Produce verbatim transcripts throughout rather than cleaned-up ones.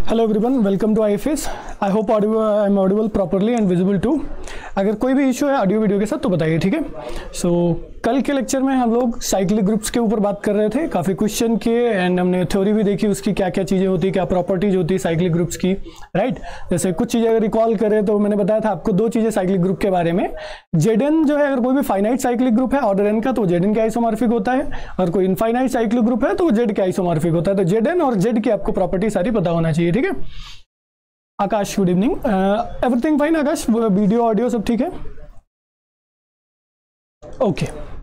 Hello everyone, welcome to IFS. I hope I am audible properly and visible to. अगर कोई भी issue है audio video के साथ तो बताइए, ठीक है। सो so, कल के लेक्चर में हम लोग साइक्लिक ग्रुप्स के ऊपर बात कर रहे थे, काफ़ी क्वेश्चन किए एंड हमने थ्योरी भी देखी उसकी, क्या क्या चीज़ें होती, क्या प्रॉपर्टीज होती है साइक्लिक ग्रुप्स की, राइट। जैसे कुछ चीज़ें अगर रिकॉल करें तो मैंने बताया था आपको दो चीज़ें साइक्लिक ग्रुप के बारे में। जेडन जो है, अगर कोई भी फाइनाइट साइक्लिक ग्रुप है ऑर्डर एन का तो जेडन के आइसोमॉर्फिक होता है, और कोई इनफाइनाइट साइक्लिक ग्रुप है तो वो जेड के आइसोमॉर्फिक होता है। तो जेडन और जेड की आपको प्रॉपर्टी सारी पता होना चाहिए, ठीक है। Akash, good evening. Everything fine Akash? Video audio सब ठीक है? Okay,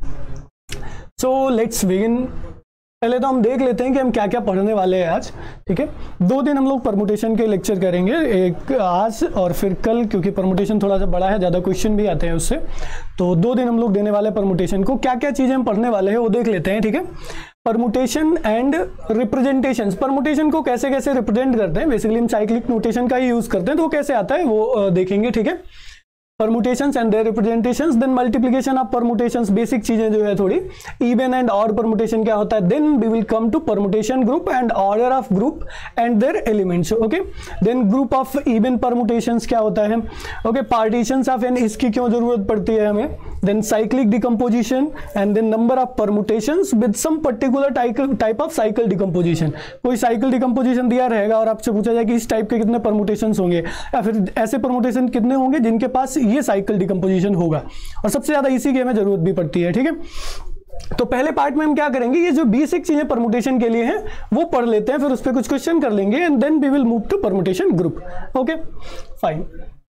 so let's begin. पहले तो हम देख लेते हैं कि हम क्या क्या पढ़ने वाले हैं आज, ठीक है। दो दिन हम लोग परमुटेशन के लेक्चर करेंगे, एक आज और फिर कल, क्योंकि परमुटेशन थोड़ा सा बड़ा है, ज़्यादा क्वेश्चन भी आते हैं उससे। तो दो दिन हम लोग देने वाले हैं परमुटेशन को। क्या क्या चीज़ें हम पढ़ने वाले हैं वो देख लेते हैं, ठीक है। Permutation and representation. परमुटेशन को कैसे कैसे रिप्रेजेंट करते हैं, बेसिकली हम साइक्लिक नोटेशन का ही यूज करते हैं, तो वो कैसे आता है वो देखेंगे, ठीक है। Permutations and their representations, then multiplication of permutations, basic चीजें जो है थोड़ी। इवन एंड ऑड परमुटेशन क्या होता है, then we will come to permutation group and order of group and their elements, okay. Then group of even permutations क्या होता है, ओके। पार्टीशंस ऑफ एन, इसकी क्यों जरूरत पड़ती है हमें। Then cyclic decomposition and then number of permutations with some particular type of cycle decomposition. कोई साइकिल डिकम्पोजिशन दिया रहेगा और आपसे पूछा जाए कि इस टाइप के कितने परमुटेशंस होंगे, या फिर ऐसे परमुटेशन कितने होंगे जिनके पास ये साइकिल डिकम्पोजिशन होगा, और सबसे ज्यादा इसी की हमें जरूरत भी पड़ती है, ठीक है। तो पहले पार्ट में हम क्या करेंगे, ये जो बेसिक चीजें परमुटेशन के लिए हैं वो पढ़ लेते हैं, फिर उस पर कुछ क्वेश्चन कर लेंगे and then we will move to permutation group, okay fine.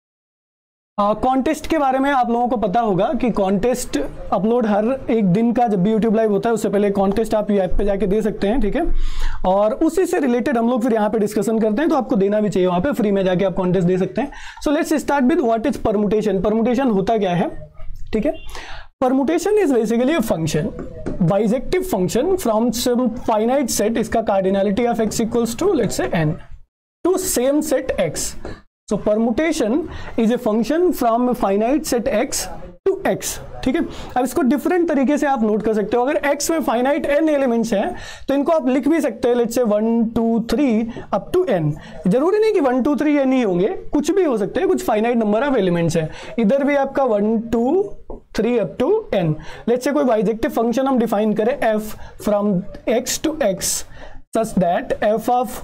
Contest के बारे में आप लोगों को पता होगा कि कॉन्टेस्ट अपलोड हर एक दिन का जब भी यूट्यूब लाइव होता है उससे पहले कॉन्टेस्ट आप ऐप पे जाके दे सकते हैं, ठीक है। और उसी से रिलेटेड हम लोग फिर यहाँ पे डिस्कशन करते हैं, तो आपको देना भी चाहिए वहाँ पे, फ्री में जाके आप कॉन्टेस्ट दे सकते हैं। So let's start with what is permutation. Permutation होता क्या है, ठीक है। Permutation is basically a function, bijective function from some finite set, इसका cardinality of x equals to let's say n, to same set x. So permutation is a function from a finite set x to x, ठीक है। अब इसको different तरीके से आप note कर सकते हो। अगर x में फाइनाइट n एलिमेंट्स हैं तो इनको आप लिख भी सकते हैं, let's say one two three up to n। जरूरी नहीं कि वन टू थ्री n ही होंगे, कुछ भी हो सकते हैं, कुछ फाइनाइट नंबर ऑफ एलिमेंट्स है। इधर भी आपका one two three up to n। Let's say कोई बाइजेक्टिव फंक्शन हम डिफाइन करें f from x to x such that f of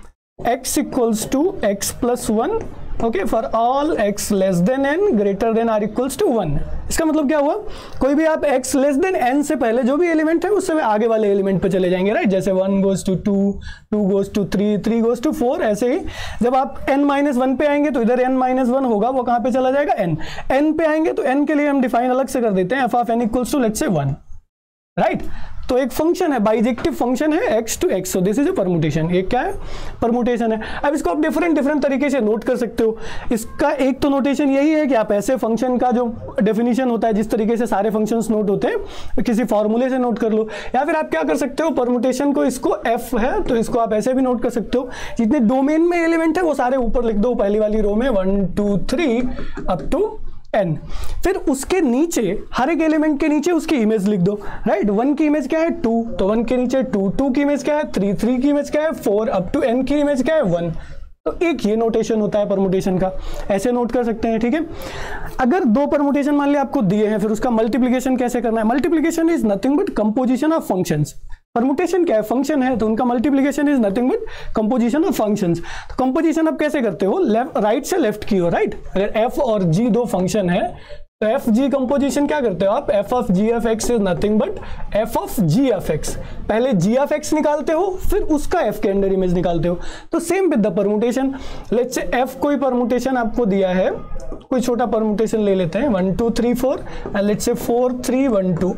x equals to x plus one, okay, for all x less than n greater than r equals to one. इसका मतलब क्या हुआ, कोई भी आप x less than n से पहले जो भी एलिमेंट है उससे आगे वाले एलिमेंट पे चले जाएंगे, राइट। जैसे one goes to two, two goes to three, three goes to four, ऐसे ही जब आप n माइनस वन पे आएंगे तो इधर n माइनस वन होगा, वो कहाँ पे चला जाएगा, n। n पे आएंगे तो n के लिए हम डिफाइन अलग से कर देते हैं, f of n equals to let's say one, right. तो एक फंक्शन है, बाइजेक्टिव फंक्शन है x to x, so this is a permutation. एक क्या है, परमुटेशन है। अब इसको आप डिफरेंट डिफरेंट तरीके से नोट कर सकते हो। इसका एक तो नोटेशन यही है कि आप ऐसे फंक्शन का जो डेफिनेशन होता है, जिस तरीके से सारे फंक्शंस नोट होते हैं, किसी फॉर्मूले से नोट कर लो, या फिर आप क्या कर सकते हो, परमुटेशन को, इसको f है तो इसको आप ऐसे भी नोट कर सकते हो, जितने डोमेन में एलिमेंट है वो सारे ऊपर लिख दो, पहली वाली रो में one two three up to n। फिर उसके नीचे हर एक एलिमेंट के नीचे उसकी इमेज लिख दो, राइट। वन की इमेज क्या है, टू, तो वन के नीचे टू, टू की इमेज क्या है, थ्री, थ्री की इमेज क्या है, फोर, अप टू n की इमेज क्या है, वन। तो एक ये नोटेशन होता है परमुटेशन का, ऐसे नोट कर सकते हैं, ठीक है। अगर दो परमुटेशन मान लिया आपको दिए हैं, फिर उसका मल्टीप्लिकेशन कैसे करना है। Multiplication is nothing but composition of functions. Permutation क्या है, फंक्शन है, तो उनका multiplication is nothing but composition of functions. तो कंपोजिशन आप कैसे करते हो, लेफ्ट राइट से लेफ्ट की ओर, राइट। अगर f और g दो फंक्शन है तो एफ जी कंपोजिशन क्या करते हो आप, f of g of x is nothing but f of g of x. पहले जी ऑफ एक्स निकालते हो, फिर उसका एफ के अंडर इमेज निकालते हो। तो same with the permutation, let's say f कोई परमुटेशन आपको दिया है, कोई छोटा परमुटेशन ले लेते हैं, one two three four, and let's say four three one two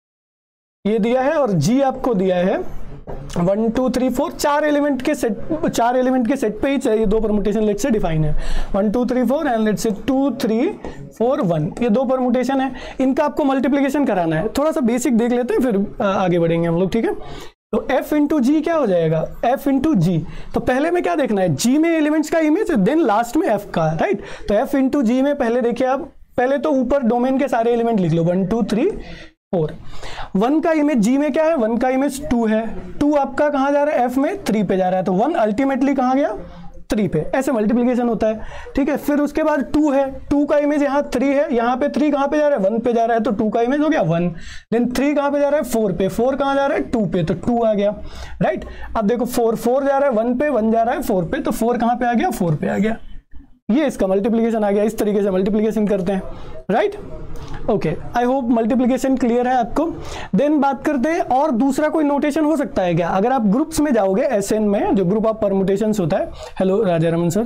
ये दिया है, और जी आपको दिया है वन टू थ्री फोर, चार एलिमेंट के सेट, चार एलिमेंट के सेट पे ही चाहिए दो परमुटेशन लेट्स से डिफाइन है, one two three four and let's say to three four one, ये दो परमुटेशन है। इनका आपको मल्टीप्लिकेशन कराना है। थोड़ा सा बेसिक देख लेते हैं, फिर आगे बढ़ेंगे हम लोग, ठीक है। तो f इंटू जी क्या हो जाएगा, f इंटू जी। तो पहले में क्या देखना है, g में एलिमेंट्स का इमेज, देन लास्ट में f का, राइट। तो f इंटू जी में पहले देखिए आप, पहले तो ऊपर डोमेन के सारे एलिमेंट लिख लो, one two three four. One का इमेज जी में क्या है, वन का इमेज टू है, टू आपका कहाँ जा रहा है, एफ में थ्री पे जा रहा है, तो वन अल्टीमेटली कहाँ गया, थ्री पे, ऐसे मल्टीप्लीकेशन होता है, ठीक है। फिर उसके बाद टू है, टू का इमेज यहाँ थ्री है, यहाँ पे थ्री कहाँ पे जा रहा है, वन पे जा रहा है, तो टू का इमेज हो गया वन। देन थ्री कहाँ पे जा रहा है, फोर पे, फोर कहाँ जा रहा है, टू पे, तो टू आ गया, राइट। अब देखो फोर फोर जा रहा है वन पे, वन जा रहा है फोर पे, तो फोर कहाँ पे आ गया, फोर पे आ गया। ये इसका मल्टीप्लीकेशन आ गया। इस तरीके से मल्टीप्लीकेशन करते हैं, right. Okay, I hope multiplication clear है आपको। देन बात करते हैं और दूसरा कोई नोटेशन हो सकता है क्या। अगर आप ग्रुप्स में जाओगे, एसएन में जो ग्रुप ऑफ परमुटेशंस होता है, हेलो राजा रमन सर,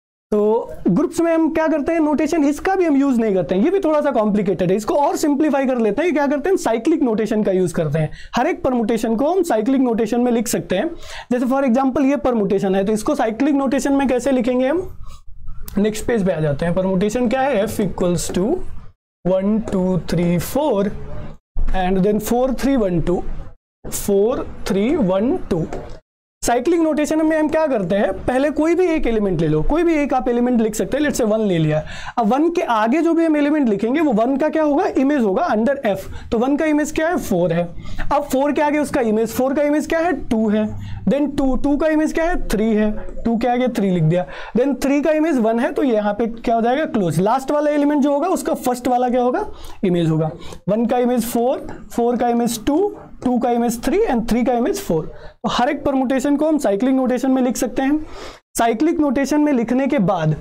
तो ग्रुप्स में हम क्या करते हैं, नोटेशन इसका भी हम यूज नहीं करते हैं, ये भी थोड़ा सा कॉम्प्लिकेटेड है, इसको और सिंप्लीफाई कर लेते हैं। क्या करते हैं, साइक्लिक नोटेशन का यूज करते हैं। हर एक परमुटेशन को हम साइक्लिक नोटेशन में लिख सकते हैं। जैसे फॉर एग्जांपल ये परमुटेशन है, तो इसको साइक्लिक नोटेशन में कैसे लिखेंगे हम, नेक्स्ट पेज पे आ जाते हैं। परमुटेशन क्या है, f equals to one two three four and then four three one two, four three one two. Cyclic notation में हम क्या करते हैं, पहले कोई भी एक एलिमेंट ले लो, कोई भी एक आप एलिमेंट लिख सकते हैं। लेट्स से वन ले लिया, अब वन के आगे जो भी हम एलिमेंट लिखेंगे वो वन का क्या होगा, इमेज होगा अंडर एफ। तो वन का इमेज क्या है, फोर है। अब फोर के आगे उसका इमेज, फोर का इमेज क्या है, टू है। देन टू, टू का इमेज क्या है, थ्री है, टू के आगे थ्री लिख दिया। देन थ्री का इमेज वन है, तो यहाँ पे क्या हो जाएगा, क्लोज। लास्ट वाला एलिमेंट जो होगा उसका फर्स्ट वाला क्या होगा, इमेज होगा। वन का इमेज फोर, फोर का इमेज टू, टू का इमेज थ्री एंड थ्री का इमेज फोर। तो हर एक परमुटेशन को हम साइक्लिक नोटेशन में लिख सकते हैं। साइक्लिक नोटेशन में लिखने के बाद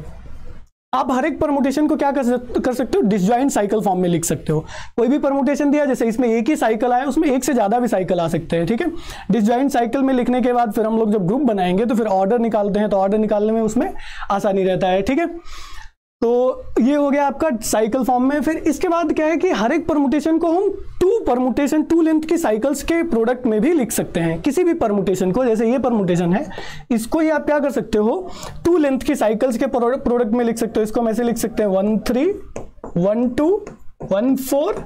आप हर एक परमुटेशन को क्या कर सकते हो, डिसजॉइंट साइकिल फॉर्म में लिख सकते हो। कोई भी परमुटेशन दिया, जैसे इसमें एक ही साइकिल आया, उसमें एक से ज्यादा भी साइकिल आ सकते हैं, ठीक है। डिसजॉइंट साइकिल में लिखने के बाद फिर हम लोग जब ग्रुप बनाएंगे तो फिर ऑर्डर निकालते हैं, तो ऑर्डर निकालने में उसमें आसानी रहता है, ठीक है। तो ये हो गया आपका साइकिल फॉर्म में। फिर इसके बाद क्या है कि हर एक परमुटेशन को हम टू परमुटेशन, टू लेंथ की साइकिल्स के प्रोडक्ट में भी लिख सकते हैं। किसी भी परमुटेशन को, जैसे ये परमुटेशन है, इसको ही आप क्या कर सकते हो, टू लेंथ की साइकिल्स के प्रोडक्ट में लिख सकते हो। इसको हम ऐसे लिख सकते हैं, one three one two one four,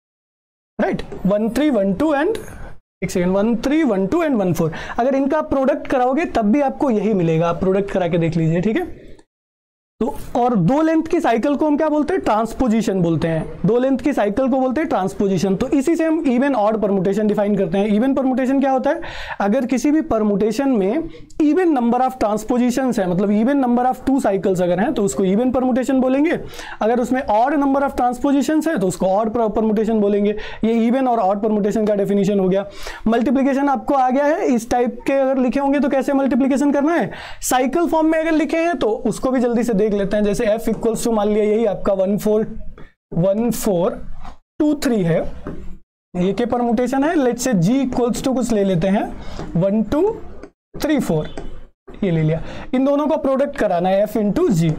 right, one three one two and एक second, one three one two and one four. अगर इनका प्रोडक्ट कराओगे तब भी आपको यही मिलेगा, आप प्रोडक्ट करा के देख लीजिए, ठीक है। तो और दो लेंथ की साइकिल को हम क्या बोलते हैं, ट्रांसपोजिशन बोलते हैं। दो लेंथ की साइकिल को बोलते हैं ट्रांसपोजिशन। तो इसी से हम इवन ऑड परमुटेशन डिफाइन करते हैं। इवन परमुटेशन क्या होता है, अगर किसी भी परमुटेशन में इवन नंबर ऑफ ट्रांसपोजिशंस है, मतलब even number of two cycles अगर हैं तो उसको इवन परमुटेशन बोलेंगे। अगर उसमें ऑड नंबर ऑफ ट्रांसपोजिशंस है तो उसको ऑड परमुटेशन बोलेंगे। ये इवन और ऑड परमुटेशन का डेफिनेशन हो गया। मल्टीप्लीकेशन आपको आ गया है, इस टाइप के अगर लिखे होंगे तो कैसे मल्टीप्लीकेशन करना है, साइकिल फॉर्म में अगर लिखे हैं तो उसको भी जल्दी से देख लेते हैं। जैसे f इक्वल्स टू, मान लिया यही आपका one four one four two three है, ये के परमुटेशन है। लेट्स से g इक्वल्स टू कुछ ले लेते हैं, वन टू थ्री फोर, ये ले लिया। इन दोनों का प्रोडक्ट कराना है f इंटू जी।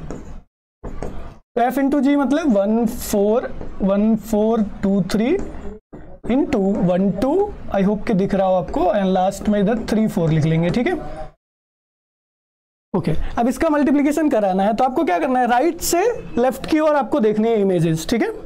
तो f इंटू जी मतलब one four one four two three into one two, I hope कि दिख रहा हो आपको, एंड लास्ट में इधर थ्री फोर लिख लेंगे, ठीक है। ओके okay, अब इसका मल्टीप्लिकेशन कराना है तो आपको क्या करना है, राइट से लेफ्ट की ओर आपको देखने हैं इमेजेस, ठीक है।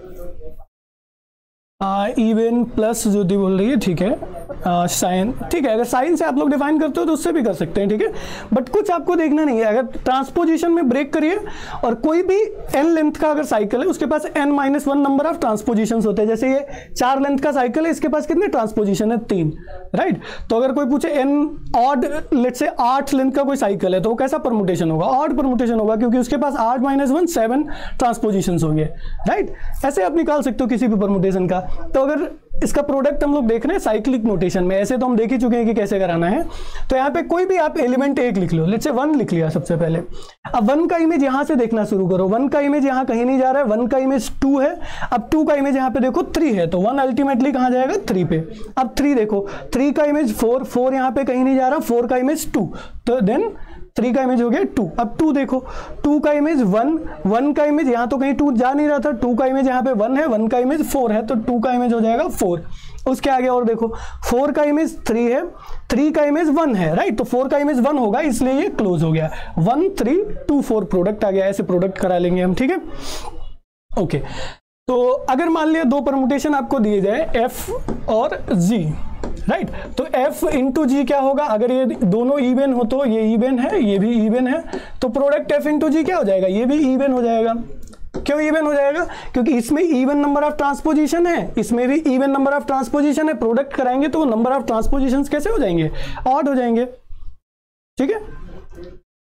इवन प्लस ज्योति बोल रही है, ठीक है, साइन, ठीक है। अगर साइन से आप लोग डिफाइन करते हो तो उससे भी कर सकते हैं, ठीक है। बट कुछ आपको देखना नहीं है, अगर ट्रांसपोजिशन में ब्रेक करिए और कोई भी एन लेंथ का अगर साइकिल है उसके पास n minus one number of transposition होते हैं। जैसे ये चार लेंथ का साइकिल है, इसके पास कितने ट्रांसपोजिशन है, तीन, राइट। तो अगर कोई पूछे एन ऑड, लेट से आठ लेंथ का कोई साइकिल है तो वो कैसा परमुटेशन होगा, ऑड परमुटेशन होगा, क्योंकि उसके पास आठ माइनस वन सेवन ट्रांसपोजिशन होंगे, राइट। ऐसे आप निकाल सकते हो किसी भी परमुटेशन का। तो अगर इसका प्रोडक्ट हम लोग देख रहे हैं साइक्लिक नोटेशन में, ऐसे तो हम देख ही चुके हैं कि कैसे कराना है। तो यहाँ पे कोई भी आप एलिमेंट एक लिख लो, लेट्स से वन लिख लिया सबसे पहले। अब वन का इमेज यहाँ से देखना शुरू करो, वन का इमेज यहाँ कहीं नहीं जा रहा है, वन का इमेज टू है। अब टू का इमेज यहाँ पे देखो थ्री है, तो वन अल्टीमेटली कहाँ जाएगा, थ्री पे। अब थ्री देखो, थ्री का इमेज फोर, फोर यहाँ पे कहीं नहीं जा रहा, फोर का इमेज टू, तो देन थ्री का इमेज हो गया टू। अब टू देखो, टू का इमेज वन, वन का इमेज यहाँ तो कहीं टू जा नहीं रहा था, टू का इमेज यहाँ पे वन है, वन का इमेज फोर है, तो टू का इमेज हो जाएगा फोर। उसके आगे और देखो, फोर का इमेज थ्री है, थ्री का इमेज वन है, राइट। तो फोर का इमेज वन होगा, इसलिए ये क्लोज हो गया। One three two four product आ गया। ऐसे प्रोडक्ट करा लेंगे हम, ठीक है। ओके, तो अगर मान लिया दो परमुटेशन आपको दिए जाए f और g, राइट, तो f इंटू जी क्या होगा, अगर ये दोनों इवन हो तो ये इवन है, ये भी इवन है, तो प्रोडक्ट f इंटू जी क्या हो जाएगा, ये भी इवन हो जाएगा। क्यों इवन हो जाएगा, क्योंकि इसमें इवन नंबर ऑफ ट्रांसपोजिशन है, इसमें भी इवन नंबर ऑफ ट्रांसपोजिशन है। प्रोडक्ट कराएंगे तो नंबर ऑफ ट्रांसपोजिशन कैसे हो जाएंगे, ऑड हो जाएंगे, ठीक है।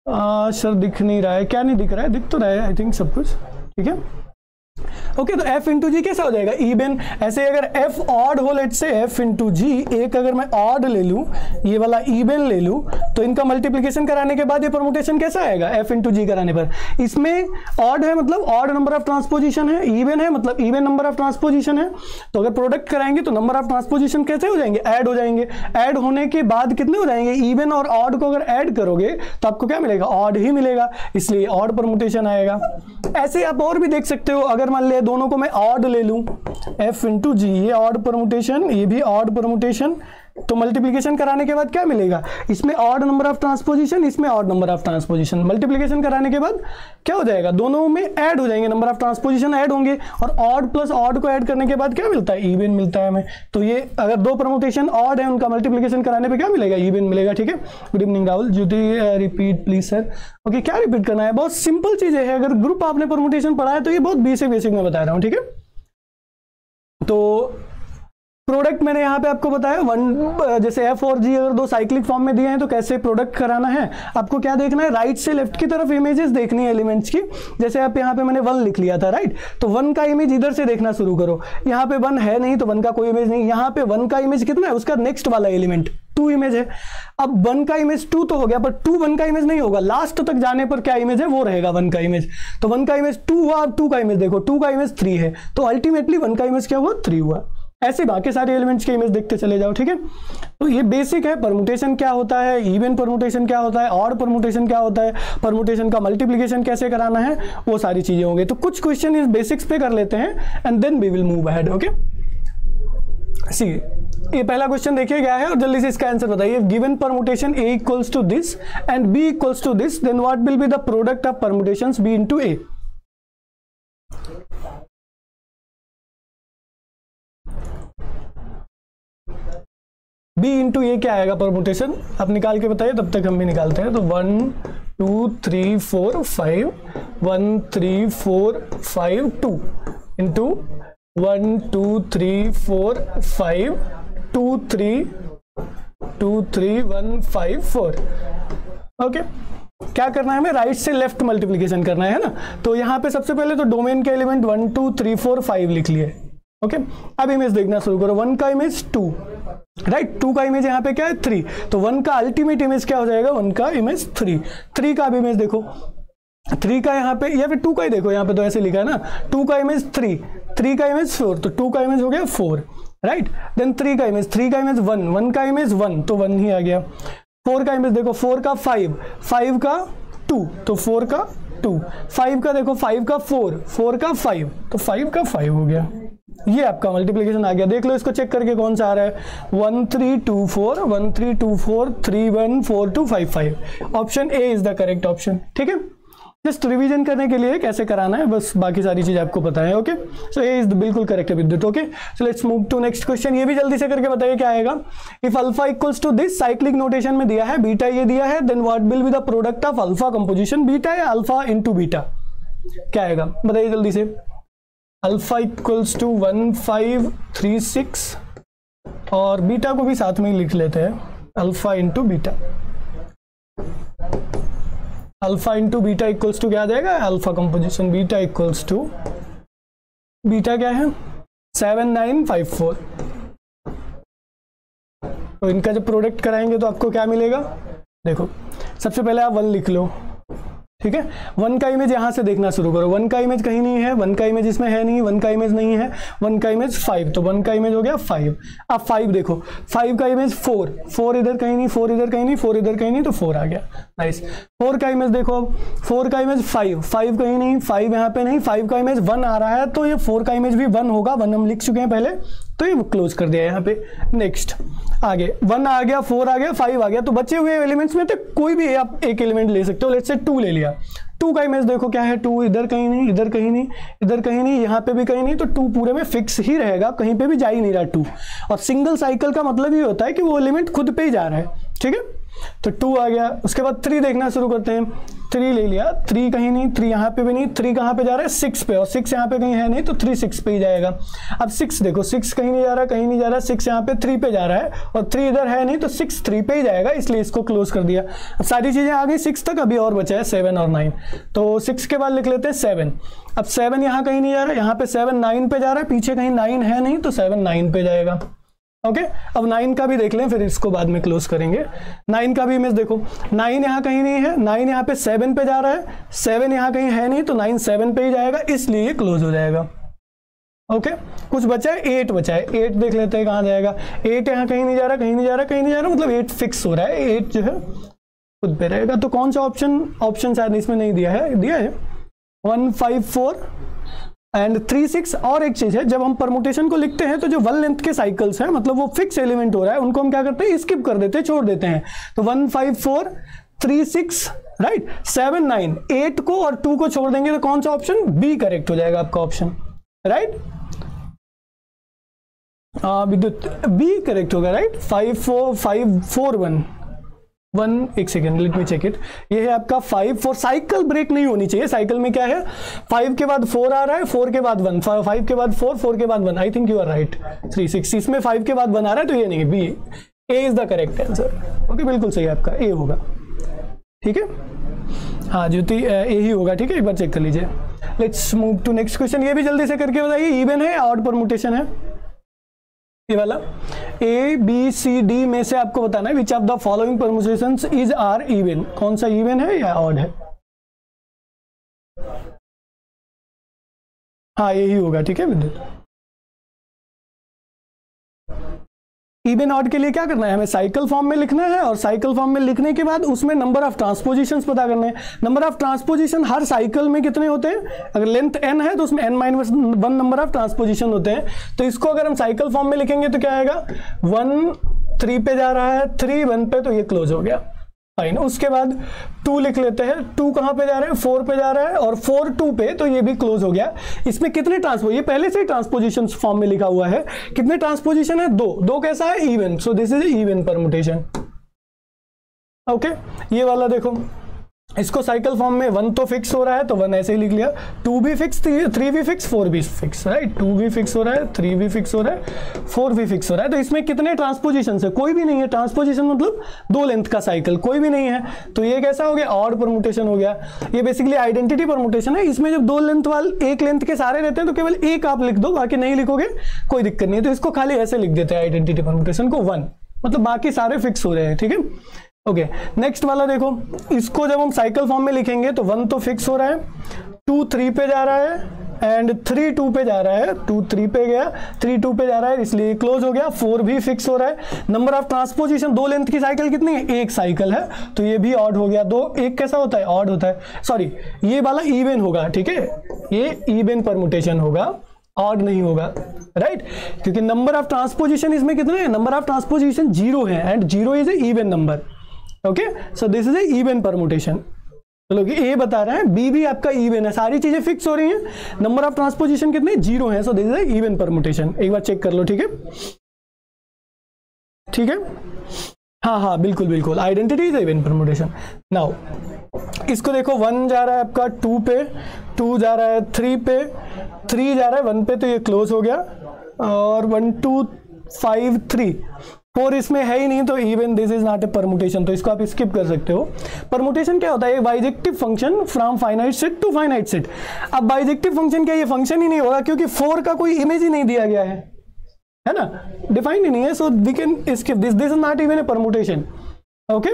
सर दिख नहीं रहा है, क्या नहीं दिख रहा है? दिख तो रहा है आई थिंक सब कुछ, ठीक है। ओके okay, तो f इंटू जी कैसा हो जाएगा? इवन। ऐसे अगर f ऑड हो, let say f into g, एक अगर मैं ऑड ले लूं, ये वाला इवन ले लूं, तो इनका मल्टीप्लिकेशन कराने के बाद ये परमुटेशन कैसा आएगा? f इंटू जी कराने पर। इसमें ऑड है मतलब ऑड नंबर ऑफ ट्रांसपोजिशन है, इवन है मतलब इवन नंबर ऑफ ट्रांसपोजिशन है। तो अगर प्रोडक्ट कराएंगे तो नंबर ऑफ ट्रांसपोजिशन कैसे हो जाएंगे? ऐड हो जाएंगे। ऐड होने के बाद कितने हो जाएंगे? इवन और ऑड को अगर ऐड करोगे तो आपको क्या मिलेगा? ऑड ही मिलेगा, इसलिए ऑड परमुटेशन आएगा। ऐसे आप और भी देख सकते हो, अगर मान ले दोनों को मैं ऑड ले लूं, f इंटू जी, ये ऑड परमुटेशन, ये भी ऑड परमुटेशन, तो मल्टीप्लिकेशन कराने के बाद क्या मिलेगा? इसमें ऑड नंबर ऑफ ट्रांसपोजिशन, इसमें odd number of transposition. Multiplication कराने के बाद क्या हो जाएगा? दोनों में ऐड हो जाएंगे, नंबर ऑफ ट्रांसपोजिशन ऐड होंगे, और ऑड प्लस ऑड को ऐड करने के बाद क्या मिलता है? इवन मिलता है हमें। तो ये अगर दो परमुटेशन ऑड है, उनका मल्टीप्लिकेशन कराने पर क्या मिलेगा? इवन मिलेगा, ठीक है। Good evening Rahul. Jyoti repeat please sir. Okay, क्या रिपीट करना है? बहुत सिंपल चीजें है, अगर ग्रुप आपने परमुटेशन पढ़ा है तो ये बहुत बेसिक बेसिक में बता रहा हूँ, ठीक है। तो प्रोडक्ट मैंने यहाँ पे आपको बताया, वन जैसे एफ और जी अगर दो साइक्लिक फॉर्म में दिए हैं तो कैसे प्रोडक्ट कराना है। आपको क्या देखना है? राइट से लेफ्ट की तरफ इमेजेस देखनी है एलिमेंट्स की। जैसे आप यहाँ पे मैंने वन लिख लिया था, राइट, तो वन का इमेज इधर से देखना शुरू करो। यहाँ पे वन है नहीं तो वन का कोई इमेज नहीं। यहाँ पे वन का इमेज कितना है? उसका नेक्स्ट वाला एलिमेंट टू इमेज है। अब वन का इमेज टू तो हो गया, पर टू वन का इमेज नहीं होगा। लास्ट तक जाने पर क्या इमेज है? वो रहेगा वन का इमेज। तो वन का इमेज टू हुआ, अब टू का इमेज देखो, टू का इमेज थ्री है, तो अल्टीमेटली वन का इमेज क्या हुआ? थ्री हुआ। ऐसे बाकी सारे एलिमेंट्स के इमेज देखते चले जाओ, ठीक है। तो ये बेसिक है, परमुटेशन क्या होता है, इवन परमुटेशन क्या होता है, ऑड परमुटेशन क्या होता है, परमुटेशन का मल्टीप्लिकेशन कैसे कराना है, वो सारी चीजें होंगी। तो कुछ क्वेश्चन इस बेसिक्स पे कर लेते हैं and then we will move ahead. Okay, see ये पहला क्वेश्चन देखिए क्या है और जल्दी से इसका आंसर बताइए। Given permutation a equals to this and b equals to this, then what will be the product of permutations b into a। b into a क्या आएगा परमुटेशन? आप निकाल के बताइए, तब तक हम भी निकालते हैं। तो one two three four five, one three four five two into one two three four five two three two three one five four. Okay, क्या करना है हमें? राइट से लेफ्ट मल्टीप्लिकेशन करना है ना। तो यहाँ पे सबसे पहले तो डोमेन के element one two three four five लिख लिए। ओके, अब इमेज देखना शुरू करो। वन का इमेज टू, राइट, टू का इमेज यहाँ पे क्या है? थ्री। तो वन का अल्टीमेट इमेज क्या हो जाएगा? वन का इमेज थ्री। थ्री का भी इमेज देखो, थ्री का यहाँ पे, या फिर टू का ही देखो, यहाँ पे तो ऐसे लिखा है ना, टू का इमेज थ्री, थ्री का इमेज फोर, तो टू का इमेज हो गया फोर, राइट। देन थ्री का इमेज, थ्री का इमेज वन, वन का इमेज वन, तो वन ही आ गया। फोर का इमेज देखो, फोर का फाइव, फाइव का टू, तो फोर का टू। फाइव का देखो, फाइव का फोर, फोर का फाइव, तो फाइव का फाइव हो गया। ये आपका मल्टीप्लिकेशन आ गया। देख लो इसको चेक करके कौन सा आ रहा है। One three two four, one three two four, three one four two five five. Option a is the correct option, ठीक है। जस्ट रिवीजन करने के लिए कैसे कराना है, बस बाकी सारी चीज आपको पता है। Okay, so a is the बिल्कुल correct Vidyut. Okay, so let's move to next question. ये भी जल्दी से करके बताइए क्या आएगा। If alpha equals to this, cyclic notation में दिया है, बीटा ये दिया है, then what will be the product of alpha composition, beta या अल्फा इनटू बीटा, क्या आएगा बताइए जल्दी से। Alpha equals to one five three six, और बीटा को भी साथ में ही लिख लेते हैं, alpha into beta. Alpha into beta equals to क्या आ जाएगा? Alpha composition. Beta equals to, beta क्या है? Seven nine five four. तो इनका जब प्रोडक्ट कराएंगे तो आपको क्या मिलेगा? देखो, सबसे पहले आप वन लिख लो, ठीक है। वन का इमेज यहां से देखना शुरू करो। वन का इमेज कहीं नहीं है, वन का इमेज इसमें है नहीं, वन का इमेज नहीं है, वन का इमेज फाइव, तो वन का इमेज हो गया फाइव। अब फाइव देखो, फाइव का इमेज फोर, फोर इधर कहीं नहीं, फोर इधर कहीं नहीं, फोर इधर कहीं नहीं, तो फोर आ गया, नाइस। फोर का इमेज देखो, फोर का इमेज फाइव, फाइव कहीं नहीं, फाइव यहाँ पे नहीं, फाइव का इमेज वन आ रहा है, तो ये फोर का इमेज भी वन होगा, वन हम लिख चुके हैं पहले, तो ये क्लोज कर दिया यहाँ पे। नेक्स्ट आगे वन आ गया, फोर आ गया, फाइव आ गया, तो बचे हुए एलिमेंट्स में तो कोई भी आप एक एलिमेंट ले सकते हो। लेट्स से टू ले लिया, टू का इमेज देखो क्या है? टू इधर कहीं नहीं, इधर कहीं नहीं, इधर कहीं नहीं, यहाँ पे भी कहीं नहीं, तो टू पूरे में फिक्स ही रहेगा, कहीं पे भी जा ही नहीं रहा टू। और सिंगल साइकिल का मतलब ये होता है कि वो एलिमेंट खुद पे ही जा रहा है, ठीक है। तो टू आ गया। उसके बाद थ्री देखना शुरू करते हैं, थ्री ले लिया, थ्री कहीं नहीं, थ्री यहाँ पे भी नहीं, थ्री कहाँ पे जा रहा है, सिक्स पे, और सिक्स यहाँ पे कहीं है नहीं, तो थ्री सिक्स पे ही जाएगा। अब सिक्स देखो, सिक्स कहीं नहीं जा रहा, कहीं नहीं जा रहा, सिक्स यहाँ पे थ्री पे जा रहा है, और थ्री इधर है नहीं, तो सिक्स थ्री पे ही जाएगा, इसलिए इसको क्लोज कर दिया। अब सारी चीजें आ गई सिक्स तक, अभी और बचा है सेवन और नाइन, तो सिक्स के बाद लिख लेते हैं सेवन। अब सेवन यहाँ कहीं नहीं जा रहा है, यहाँ पे सेवन नाइन पे जा रहा है, पीछे कहीं नाइन है नहीं, तो सेवन नाइन पे जाएगा। Okay okay? अब नाइन का भी देख लें, फिर इसको बाद में क्लोज करेंगे। नाइन का भी इमेज देखो, नाइन यहाँ कहीं नहीं है, नाइन यहाँ पे सेवन पे जा रहा है, सेवन यहाँ कहीं है नहीं, तो नाइन सेवन पे ही जाएगा, इसलिए ये क्लोज हो जाएगा। Okay okay? कुछ बचा है, एट बचा है, एट देख लेते हैं कहाँ जाएगा। एट यहाँ कहीं नहीं जा रहा, कहीं नहीं जा रहा, कहीं नहीं जा रहा, मतलब एट फिक्स हो रहा है, एट जो है खुद पे रहेगा। तो कौन सा ऑप्शन, ऑप्शन शायद इसमें नहीं दिया है, दिया है one five four and three six. और एक चीज है, जब हम परमुटेशन को लिखते हैं तो जो वन लेंथ के साइकिल्स हैं, मतलब वो फिक्स एलिमेंट हो रहा है, उनको हम क्या करते हैं, स्किप कर देते हैं, छोड़ देते हैं। तो one five four three six right, seven nine, eight को और टू को छोड़ देंगे, तो कौन सा ऑप्शन, बी करेक्ट हो जाएगा आपका option, right. Vidyut b correct होगा, right. Five four five four one one, एक second let me check it. ये है आपका फाइव फोर, साइकिल ब्रेक नहीं होनी चाहिए। साइकिल में क्या है, फाइव के बाद फोर आ रहा है, फोर के बाद वन, फाइव के बाद फोर, फोर के बाद one. I think you are right. Three six, इसमें फाइव के बाद वन आ रहा है, तो ये नहीं, b, a is the correct answer. Okay, बिल्कुल सही आपका ए होगा, ठीक है। हाँ ज्योति, ए ही होगा, ठीक है, एक बार चेक कर लीजिए। Let's move to next question. ये भी जल्दी से करके बताइए, इवन है ऑड परमुटेशन है ये वाला। ए बी सी डी में से आपको बताना है which of the following permutations is are even. कौन सा इवन है या ऑड है? हाँ यही होगा, ठीक है विद्युत। इवन ऑड के लिए क्या करना है, हमें साइकिल फॉर्म में लिखना है, और साइकिल फॉर्म में लिखने के बाद उसमें नंबर ऑफ ट्रांसपोजिशंस पता करने हैं। नंबर ऑफ ट्रांसपोजिशन हर साइकिल में कितने होते हैं, अगर लेंथ n है तो उसमें n minus one number of transposition होते हैं। तो इसको अगर हम साइकिल फॉर्म में लिखेंगे तो क्या आएगा, वन थ्री पे जा रहा है, थ्री वन पे, तो ये क्लोज हो गया, फाइन। उसके बाद टू लिख लेते हैं, टू कहां पे जा रहा है, फोर पे जा रहा है, और फोर टू पे, तो ये भी क्लोज हो गया। इसमें कितने ट्रांसपो, ये पहले से ट्रांसपोजिशन फॉर्म में लिखा हुआ है, कितने ट्रांसपोजिशन है, दो। दो कैसा है, even, so this is even permutation. Okay, ये वाला देखो, इसको साइकिल फॉर्म में वन तो फिक्स हो रहा है, तो वन ऐसे ही लिख लिया, टू भी फिक्स, थ्री भी फिक्स, फोर भी फिक्स, राइट। टू भी फिक्स हो रहा है, थ्री भी फिक्स हो रहा है, फोर भी फिक्स हो रहा है। तो इसमें कितने ट्रांसपोजिशन है, कोई भी नहीं है। ट्रांसपोजिशन मतलब दो लेंथ का साइकिल, कोई भी नहीं है, तो ये कैसा हो गया, ऑड परमुटेशन हो गया। ये बेसिकली आइडेंटिटी परमुटेशन है। इसमें जब दो लेंथ वाले, एक लेंथ के सारे रहते हैं, तो केवल एक आप लिख दो, बाकी नहीं लिखोगे कोई दिक्कत नहीं है। तो इसको खाली ऐसे लिख देते हैं आइडेंटिटी परमुटेशन को, वन, मतलब बाकी सारे फिक्स हो रहे हैं, ठीक है। ओके, नेक्स्ट वाला देखो, इसको जब हम साइकिल फॉर्म में लिखेंगे तो वन तो फिक्स हो रहा है, टू थ्री पे जा रहा है, एंड थ्री टू पे जा रहा है, टू थ्री पे गया, थ्री टू पे जा रहा है, इसलिए क्लोज हो गया। फोर भी फिक्स हो रहा है। नंबर ऑफ ट्रांसपोजिशन, दो लेंथ की साइकिल कितनी है, एक साइकिल है, तो ये भी ऑड हो गया। दो, एक कैसा होता है, ऑड होता है, सॉरी ये वाला इवन होगा, ठीक है, ये इवन परमुटेशन होगा, ऑड नहीं होगा, राइट right? क्योंकि नंबर ऑफ ट्रांसपोजिशन इसमें कितने हैं, नंबर ऑफ ट्रांसपोजिशन जीरो है, and zero is a even number. Okay, so this is a even permutation. चलो कि ए बता रहा है, बी भी आपका इवन है, सारी चीजें फिक्स हो रही हैं, नंबर ऑफ ट्रांसपोजिशन कितने, जीरो है, so this is a even permutation. एक बार चेक कर लो, ठीक है, ठीक है, हाँ हाँ बिल्कुल बिल्कुल, identity is even permutation. Now इसको देखो, वन जा रहा है आपका टू पे, टू जा रहा है थ्री पे, थ्री जा रहा है वन पे, तो ये क्लोज हो गया। और one two five three, four इसमें है ही नहीं, तो even this is not a permutation, तो इसको आप स्किप कर सकते हो। परमुटेशन क्या होता है, bijective function from finite set to finite set. अब बाइजेक्टिव फंक्शन क्या, ये फंक्शन ही नहीं होगा, क्योंकि फोर का कोई इमेज ही नहीं दिया गया है, है ना, डिफाइंड ही नहीं है, so we can skip this, this is not even a permutation. Okay,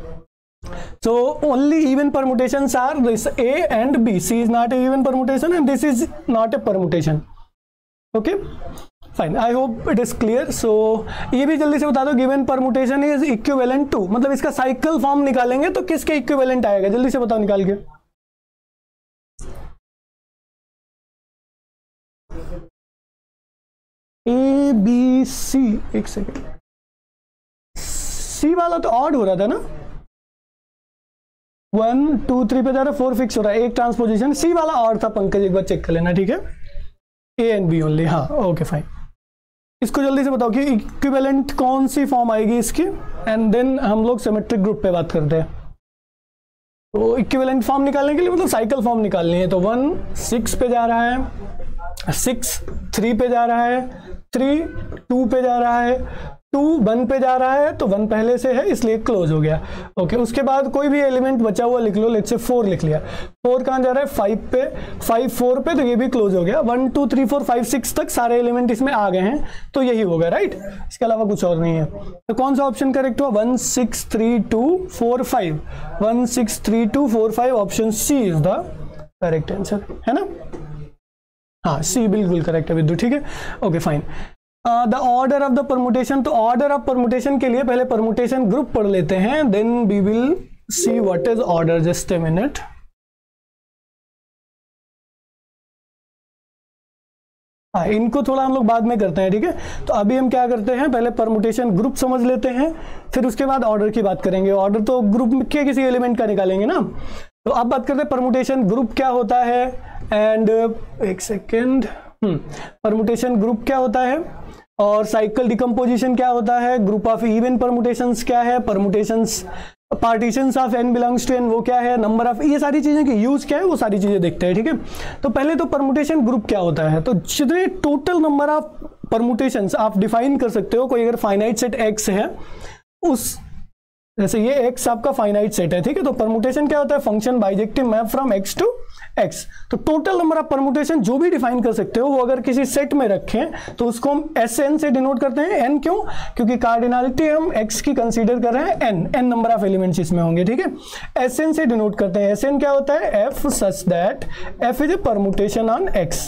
so only even permutations are this A and B. C is not a even permutation and this is not a permutation. Okay, fine, I hope it is clear. So ये भी जल्दी से बता दो, given permutation is equivalent to, मतलब इसका cycle form निकालेंगे तो किसके इक्विवेलेंट आएगा, जल्दी से बताओ निकाल के। ए बी सी, एक सेकेंड, सी वाला तो ऑड हो रहा था ना, वन टू थ्री पे जा रहा है, फोर फिक्स हो रहा है, एक ट्रांसपोजिशन, सी वाला और था पंकज, एक बार चेक कर लेना, ठीक है, ए एंड बी ओनली, हाँ ओके फाइन। इसको जल्दी से बताओ कि इक्विवेलेंट कौन सी फॉर्म आएगी इसकी, एंड देन हम लोग सिमेट्रिक ग्रुप पे बात करते हैं। तो इक्विवेलेंट फॉर्म निकालने के लिए मतलब साइकिल फॉर्म निकालनी है, तो वन सिक्स पे जा रहा है, सिक्स थ्री पे जा रहा है, थ्री टू पे जा रहा है, टू वन पे जा रहा है, तो वन पहले से है इसलिए क्लोज हो गया। ओके, उसके बाद कोई भी एलिमेंट बचा हुआ लिख लो, लेट्स से फोर लिख लिया, फोर कहाँ जा रहा है, फाइव पे, फाइव फोर पे, तो ये भी क्लोज हो गया। One two three four five six तक सारे एलिमेंट इसमें आ गए हैं, तो यही होगा, राइट, इसके अलावा कुछ और नहीं है। तो कौन सा ऑप्शन करेक्ट हुआ, one six three two four five, one six three two four five, option c is the correct answer, है ना। हाँ, सी बिल्कुल करेक्ट है विद्यु, ठीक है, okay fine. The order of the permutation, तो ऑर्डर ऑफ परमुटेशन के लिए पहले परमुटेशन ग्रुप पढ़ लेते हैं, then we will see what is order, just a minute. हाँ, इनको थोड़ा हम लोग बाद में करते हैं, ठीक है। तो अभी हम क्या करते हैं, पहले परमुटेशन ग्रुप समझ लेते हैं, फिर उसके बाद ऑर्डर की बात करेंगे। ऑर्डर तो ग्रुप के किसी एलिमेंट का निकालेंगे ना। तो अब बात करते हैं परमुटेशन ग्रुप क्या होता है, एंड एक सेकेंड, परमुटेशन ग्रुप क्या होता है, और साइकिल डिकम्पोजिशन क्या होता है, ग्रुप ऑफ इवन परमुटेशंस क्या है, permutations partitions of n belongs to n वो क्या है, नंबर ऑफ, ये सारी चीजें की यूज क्या है, वो सारी चीजें देखते हैं, ठीक है। तो पहले तो परमुटेशन ग्रुप क्या होता है, तो जितने टोटल नंबर ऑफ परमुटेशंस आप डिफाइन कर सकते हो, कोई अगर फाइनाइट सेट एक्स है, उस जैसे ये एक्स आपका फाइनाइट सेट है, ठीक है। तो परमुटेशन क्या होता है, function bijective map from x to x. तो टोटल नंबर ऑफ परमुटेशन जो भी डिफाइन कर सकते हो, वो अगर किसी सेट में रखें तो उसको हम एस एन से डिनोट करते हैं। एन क्यों, क्योंकि कार्डिनलिटी हम एक्स की कंसीडर कर रहे हैं, n n number of elements इसमें होंगे, ठीक है। एस एन से डिनोट करते हैं। एस एन क्या होता है, f such that f is a permutation on x,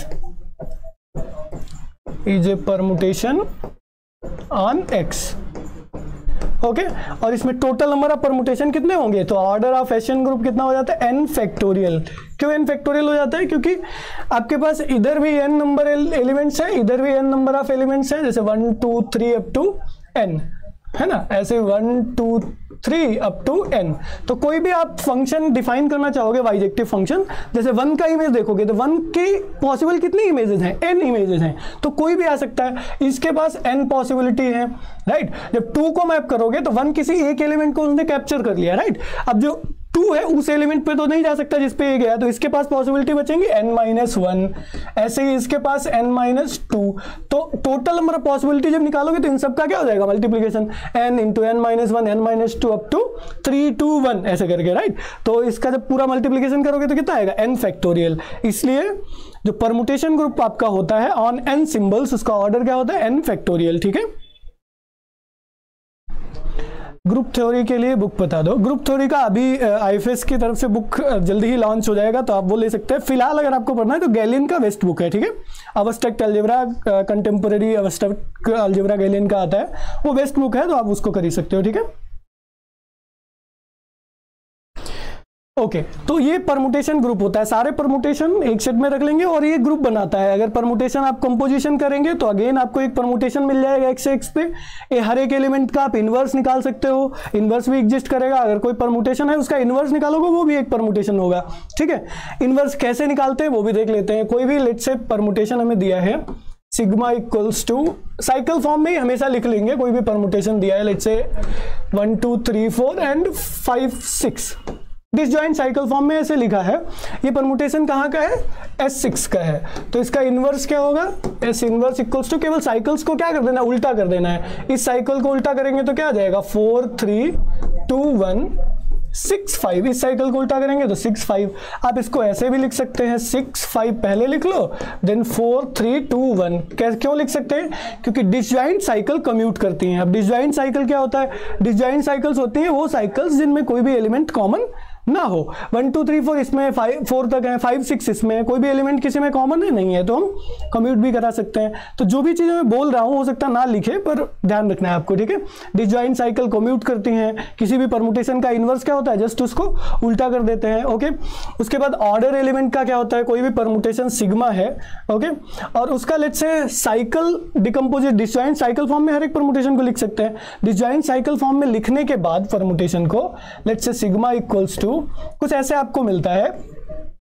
is a permutation on x, okay okay? और इसमें टोटल नंबर ऑफ परमुटेशन कितने होंगे, तो ऑर्डर ऑफ एशियन ग्रुप कितना हो जाता है, एन फैक्टोरियल। क्यों एन फैक्टोरियल हो जाता है, क्योंकि आपके पास इधर भी एन नंबर एलिमेंट्स है, इधर भी एन नंबर ऑफ एलिमेंट्स है, जैसे one two three up to n, है ना, ऐसे one two three up to n. तो कोई भी आप फंक्शन डिफाइन करना चाहोगे, बाइजेक्टिव फंक्शन, जैसे वन का इमेज देखोगे तो वन के पॉसिबल कितनी इमेजेस हैं, एन इमेजेस हैं, तो कोई भी आ सकता है, इसके पास एन पॉसिबिलिटी है, राइट। जब टू को मैप करोगे तो वन किसी एक एलिमेंट को उसने कैप्चर कर लिया, राइट। अब जो टू है उस एलिमेंट पे तो नहीं जा सकता जिस पे ये गया, तो इसके पास पॉसिबिलिटी बचेंगी एन माइनस वन, ऐसे ही इसके पास एन माइनस टू। तो टोटल नंबर ऑफ पॉसिबिलिटी जब निकालोगे तो इन सब का क्या हो जाएगा, multiplication, n into n minus one, n minus two up to three two one, ऐसे करके, राइट। तो इसका जब पूरा मल्टीप्लीकेशन करोगे तो कितना आएगा, एन फैक्टोरियल। इसलिए जो परमुटेशन ग्रुप आपका होता है ऑन एन सिंबल्स, उसका ऑर्डर क्या होता है, एन फैक्टोरियल, ठीक है। ग्रुप थ्योरी के लिए बुक बता दो। ग्रुप थ्योरी का अभी आईएफएस की तरफ से बुक जल्दी ही लॉन्च हो जाएगा, तो आप वो ले सकते हैं। फिलहाल अगर आपको पढ़ना है तो गैलियन का वेस्ट बुक है, ठीक है। Abstract algebra, contemporary abstract algebra Gallian का आता है, वो वेस्ट बुक है, तो आप उसको कर ही सकते हो, ठीक है। ओके okay, तो ये परमुटेशन ग्रुप होता है, सारे परमुटेशन एक सेट में रख लेंगे और ये ग्रुप बनाता है। अगर परमुटेशन आप कंपोजिशन करेंगे तो अगेन आपको एक परमुटेशन मिल जाएगा एक्स एक्स पे। ये हर एक एलिमेंट का आप इनवर्स निकाल सकते हो, इनवर्स भी एग्जिस्ट करेगा। अगर कोई परमुटेशन है उसका इनवर्स निकालोगे वो भी एक परमुटेशन होगा, ठीक है। इनवर्स कैसे निकालते हैं वो भी देख लेते हैं। कोई भी लेट्स से परमुटेशन हमें दिया है, sigma equals to, cycle form में ही हमेशा लिख लेंगे। कोई भी परमुटेशन दिया है, let's say one two three four and five six, disjoint cycle form में ऐसे लिखा है। ये परमुटेशन कहाँ का है, एस सिक्स का है, तो इसका इनवर्स क्या होगा, एस इनवर्स इक्वल्स टू, केवल साइकिल्स को क्या कर देना, उल्टा कर देना है। इस साइकिल को उल्टा करेंगे तो क्या आ जाएगा, four three two one six five. इस साइकिल को उल्टा करेंगे तो सिक्स फाइव। आप इसको ऐसे भी लिख सकते हैं, सिक्स फाइव पहले लिख लो, then four three two one. क्यों लिख सकते हैं, क्योंकि डिसजॉइंट साइकिल कम्यूट करती हैं। अब डिसजॉइंट साइकिल क्या होता है, डिसजॉइंट साइकिल्स होती हैं वो साइकिल्स जिनमें कोई भी एलिमेंट कॉमन ना हो। वन टू थ्री फोर इसमें, फाइव फोर तक है, फाइव सिक्स इसमें, कोई भी एलिमेंट किसी में कॉमन है नहीं है, तो हम कम्यूट भी करा सकते हैं। तो जो भी चीजें मैं बोल रहा हूं हो सकता है ना लिखे, पर ध्यान रखना है आपको, ठीक है। डिसजॉइंट साइकिल कम्यूट करती हैं, किसी भी परमुटेशन का इनवर्स क्या होता है, जस्ट उसको उल्टा कर देते हैं, ओके। उसके बाद ऑर्डर एलिमेंट का क्या होता है, कोई भी परमुटेशन सिग्मा है, ओके, और उसका let's say cycle decomposite, disjoint cycle form में हर एक परमुटेशन को लिख सकते हैं। डिसजॉइंट साइकिल फॉर्म में लिखने के बाद परमुटेशन को let's say sigma equals to कुछ ऐसे आपको मिलता है,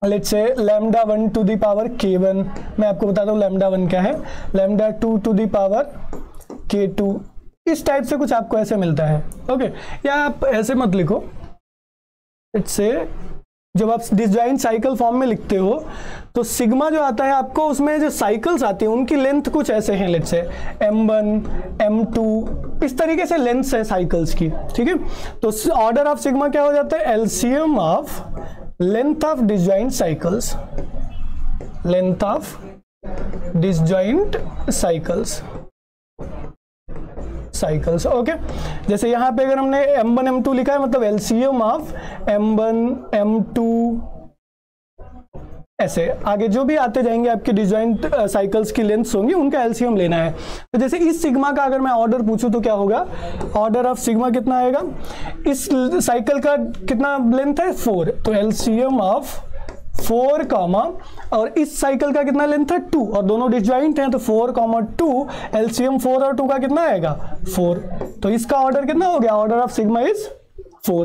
let's say lambda one to the power k one, मैं आपको बताता हूँ लैम्डा वन क्या है, lambda two to the power k two, इस टाइप से कुछ आपको ऐसे मिलता है। ओके, या आप ऐसे मत लिखो, लेट्स से जब आप डिसजॉइंट साइकिल फॉर्म में लिखते हो तो सिग्मा जो आता है आपको, उसमें जो साइकिल्स आती हैं उनकी लेंथ कुछ ऐसे हैं, लेट्स से एम वन एम टू, इस तरीके से लेंथ है साइकिल्स की, ठीक है। तो ऑर्डर ऑफ सिग्मा क्या हो जाता है, LCM of length of disjoint cycles, length of disjoint cycles cycles okay. जैसे यहाँ पे अगर हमने एम वन एम टू लिखा है, मतलब LCM of m one m two, ऐसे आगे जो भी आते जाएंगे आपके डिसजॉइंट साइकिल्स की लेंथ्स होंगी, उनका एलसीएम लेना है। तो जैसे इस सिग्मा का अगर मैं ऑर्डर पूछूं तो क्या होगा, ऑर्डर ऑफ सिग्मा कितना आएगा, इस साइकिल का कितना लेंथ है, फोर, तो एलसीएम ऑफ फोर कॉमा, और इस साइकिल का कितना लेंथ है, टू, और दोनों डिसजॉइंट हैं तो four comma two, LCM four और टू का कितना आएगा, फोर, तो इसका ऑर्डर कितना हो गया, order of sigma is four,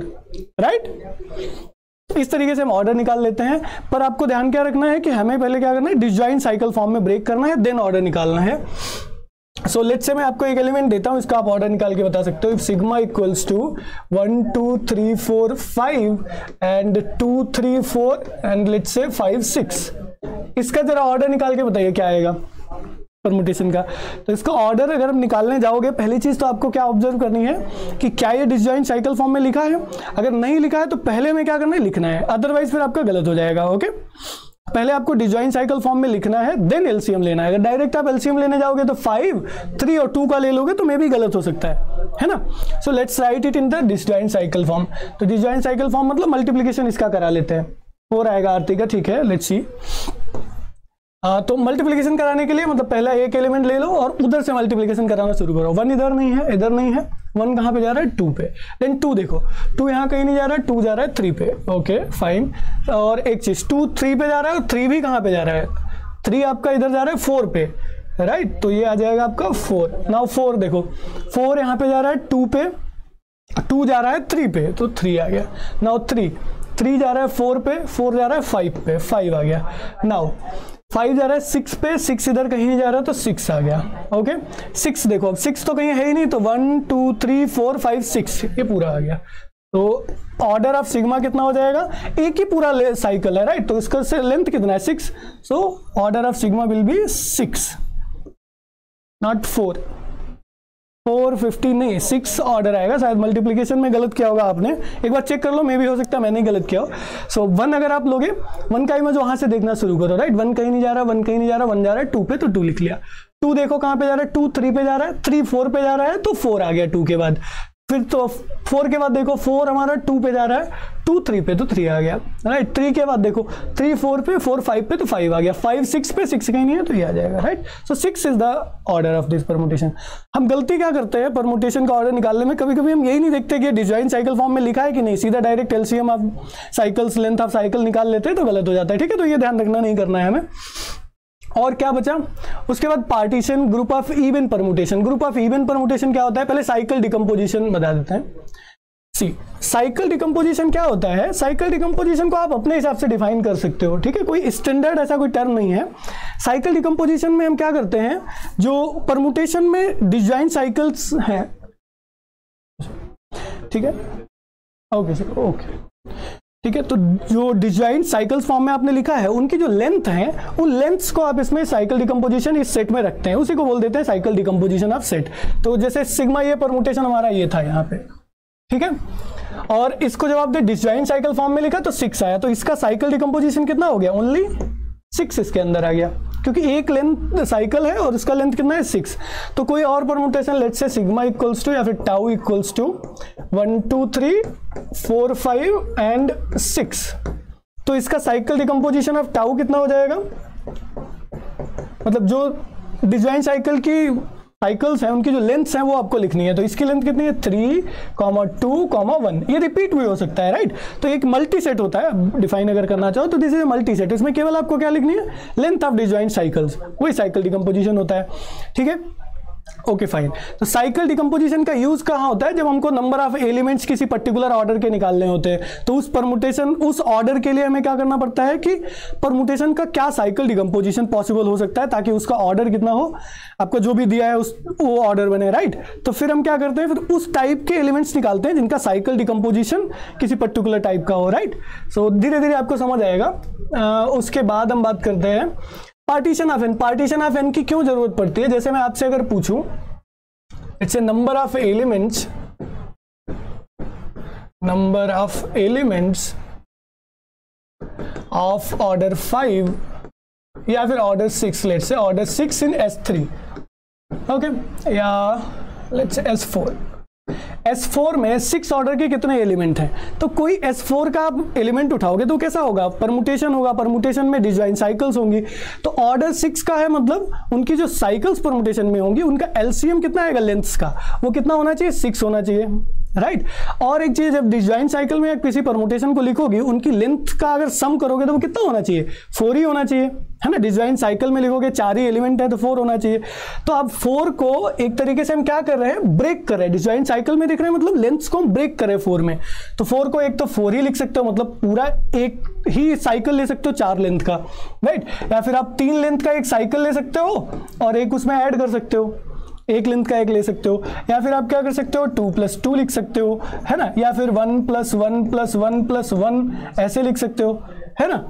right. इस तरीके से हम ऑर्डर निकाल लेते हैं, पर आपको ध्यान क्या रखना है कि हमें पहले क्या करना है, डिसजॉइंट साइकिल फॉर्म में ब्रेक करना है, देन ऑर्डर निकालना है। सो लेट्स से मैं आपको एक एलिमेंट देता हूं, इसका आप ऑर्डर निकाल के बता सकते हो। If sigma equals to one two three four five and two three four and let's say five six, इसका जरा ऑर्डर निकाल के बताइए क्या आएगा परमुटेशन का। तो इसका ऑर्डर अगर हम निकालने जाओगे, पहली चीज तो आपको क्या ऑब्जर्व करनी है कि क्या ये डिसजॉइंट साइकिल फॉर्म में लिखा है, अगर नहीं लिखा है तो पहले में क्या करना है, लिखना है, अदरवाइज फिर आपका गलत हो जाएगा। ओके, पहले आपको डिसजॉइंट साइकिल फॉर्म में लिखना है, देन एलसीएम लेना है। अगर डायरेक्ट आप एलसीएम लेने जाओगे तो फाइव, थ्री और टू का ले लोगे तो मे भी गलत हो सकता है, है ना। So let's write it in the disjoint cycle form. तो डिसजॉइंट साइकिल फॉर्म मतलब मल्टीप्लीकेशन इसका करा लेते हैं, फोर आएगा आरती का, ठीक है, लेट्स सी। हाँ, तो मल्टीप्लीकेशन कराने के लिए मतलब पहला एक एलिमेंट ले लो और उधर से मल्टीप्लीकेशन कराना शुरू करो। वन इधर नहीं है, इधर नहीं है, वन कहाँ पे जा रहा है, टू पे, देन टू देखो, टू यहाँ कहीं नहीं जा रहा है, टू जा रहा है थ्री पे, ओके फाइन। और एक चीज, टू थ्री पे जा रहा है और थ्री भी कहाँ पे जा रहा है, थ्री आपका इधर जा रहा है फोर पे, राइट, तो ये आ जाएगा आपका फोर। नाउ फोर देखो, फोर यहाँ पे जा रहा है टू पे, टू जा रहा है थ्री पे, तो थ्री आ गया। नाउ थ्री, थ्री जा रहा है फोर पे, फोर जा रहा है फाइव पे, फाइव आ गया। नाउ फाइव जा रहा है सिक्स पे, सिक्स इधर कहीं नहीं जा रहा तो सिक्स आ गया। ओके, सिक्स देखो, अब सिक्स तो कहीं है ही नहीं, तो one two three four five six, ये पूरा आ गया। तो ऑर्डर ऑफ सिग्मा कितना हो जाएगा, एक ही पूरा साइकिल है, राइट, तो इसका लेंथ कितना है, six, so order of sigma will be six, not four, four fifty नहीं, सिक्स ऑर्डर आएगा। शायद मल्टीप्लीकेशन में गलत किया होगा आपने, एक बार चेक कर लो, मे भी हो सकता है मैंने गलत किया हो। सो so, वन अगर आप लोगे, वन का इमेज वहां से देखना शुरू करो, राइट, वन कहीं नहीं जा रहा, वन कहीं नहीं जा रहा, वन जा रहा है टू पे, तो टू लिख लिया। टू देखो कहां पे जा रहा है, टू थ्री पे जा रहा है, थ्री फोर पे जा रहा है, तो फोर आ गया टू के बाद। फिर तो फोर के बाद देखो, फोर हमारा टू पे जा रहा है, टू थ्री पे, तो थ्री आ गया, राइट। थ्री के बाद देखो, थ्री फोर पे, फोर फाइव पे, तो फाइव आ गया। फाइव सिक्स पे, सिक्स कहीं नहीं है, तो ये आ जाएगा, right. So six is the order of this permutation. हम गलती क्या करते हैं परमुटेशन का ऑर्डर निकालने में, कभी कभी हम यही नहीं देखते कि डिसजॉइंट साइकिल फॉर्म में लिखा है कि नहीं, सीधा direct LCM of cycles, length of cycle निकाल लेते हैं तो गलत हो जाता है, ठीक है। तो ये ध्यान रखना नहीं करना है हमें। और क्या बचा, उसके बाद partition, group of even permutation. Group of even permutation क्या होता है, पहले साइकिल डिकम्पोजिशन बता देते हैं। सी, साइकिल डिकम्पोजिशन क्या होता है, साइकिल डिकम्पोजिशन को आप अपने हिसाब से डिफाइन कर सकते हो, ठीक है, कोई स्टैंडर्ड ऐसा कोई टर्म नहीं है। साइकिल डिकम्पोजिशन में हम क्या करते हैं, जो परमुटेशन में डिसजॉइंट साइकिल्स हैं, ठीक है, ओके सर, ओके ठीक है, तो जो डिसजॉइंट साइकिल्स फॉर्म में आपने लिखा है, उनकी जो लेंथ है, उन लेंथ्स को आप इसमें साइकिल डिकम्पोजिशन इस सेट में रखते हैं, उसी को बोल देते हैं साइकिल डिकम्पोजिशन ऑफ सेट। तो जैसे सिग्मा, ये परमुटेशन हमारा ये था यहाँ पे, ठीक है, और इसको जब आपने डिसजॉइंट साइकिल फॉर्म में लिखा तो सिक्स आया, तो इसका साइकिल डिकम्पोजिशन कितना हो गया, ओनली सिक्स इसके अंदर आ गया, क्योंकि एक लेंथ साइकिल है और इसका लेंथ कितना है, सिक्स। तो कोई और permutation, let's say sigma equals to या फिर tau equals to one two three four five and six, तो इसका साइकिल डिकम्पोजिशन ऑफ टाउ कितना हो जाएगा, मतलब जो डिसजॉइंट साइकिल की साइकिल्स हैं उनकी जो लेंथ्स हैं वो आपको लिखनी है। तो इसकी लेंथ कितनी है, three comma two comma one, ये रिपीट भी हो सकता है, राइट। तो एक मल्टी सेट होता है, डिफाइन अगर करना चाहो तो this is a multiset, इसमें केवल आपको क्या लिखनी है, लेंथ ऑफ डिसजॉइंट साइकिल्स, वही साइकिल डिकम्पोजिशन होता है, ठीक है। Okay fine. तो साइकिल डिकम्पोजिशन का यूज कहाँ होता है? जब हमको नंबर ऑफ एलिमेंट्स किसी पर्टिकुलर ऑर्डर के निकालने होते हैं, तो उस परमुटेशन उस ऑर्डर के लिए हमें क्या करना पड़ता है कि परमुटेशन का क्या साइकिल डिकम्पोजिशन पॉसिबल हो सकता है, ताकि उसका ऑर्डर कितना हो, आपको जो भी दिया है उस वो ऑर्डर बने, राइट। तो फिर हम क्या करते हैं, फिर उस टाइप के एलिमेंट्स निकालते हैं जिनका साइकिल डिकम्पोजिशन किसी पर्टिकुलर टाइप का हो, राइट। सो धीरे धीरे आपको समझ आएगा। आ, उसके बाद हम बात करते हैं partition of n. Partition of n की क्यों जरूरत पड़ती है? जैसे मैं आपसे अगर पूछूं, it's a number of elements, number of elements of order five या फिर order six, let's say order six in S three, okay, या let's say S four. S four में सिक्स ऑर्डर के कितने एलिमेंट हैं? तो कोई एस फोर का आप एलिमेंट उठाओगे तो कैसा होगा? परमुटेशन होगा, परमुटेशन में डिसजॉइंट साइकिल्स होंगी। तो ऑर्डर सिक्स का है, मतलब उनकी जो साइकिल्स परमुटेशन में होंगी उनका एलसीएम कितना आएगा लेंथ्स का, वो कितना होना चाहिए? सिक्स होना चाहिए, राइट। और एक चीज, जब डिसजॉइंट साइकिल में किसी परमुटेशन को लिखोगे उनकी लेंथ का अगर सम करोगे तो वो कितना होना चाहिए? फोर ही होना चाहिए, है ना। डिसजॉइंट साइकिल में लिखोगे चार ही एलिमेंट है तो फोर होना चाहिए। तो अब फोर को एक तरीके से हम क्या कर रहे हैं, ब्रेक कर रहे हैं। डिसजॉइंट साइकिल में दिख रहे हैं, मतलब लेंथ्स को हम ब्रेक कर रहे हैं फोर में। तो फोर को एक तो फोर ही लिख सकते हो, मतलब पूरा एक ही साइकिल ले सकते हो चार लेंथ का, राइट। या फिर आप तीन लेंथ का एक साइकिल ले सकते हो और एक उसमें ऐड कर सकते हो, एक लेंथ का एक ले सकते हो। या फिर आप क्या कर सकते हो, टू प्लस टू लिख सकते हो, है ना। या फिर one plus one plus one plus one ऐसे लिख सकते हो, है ना।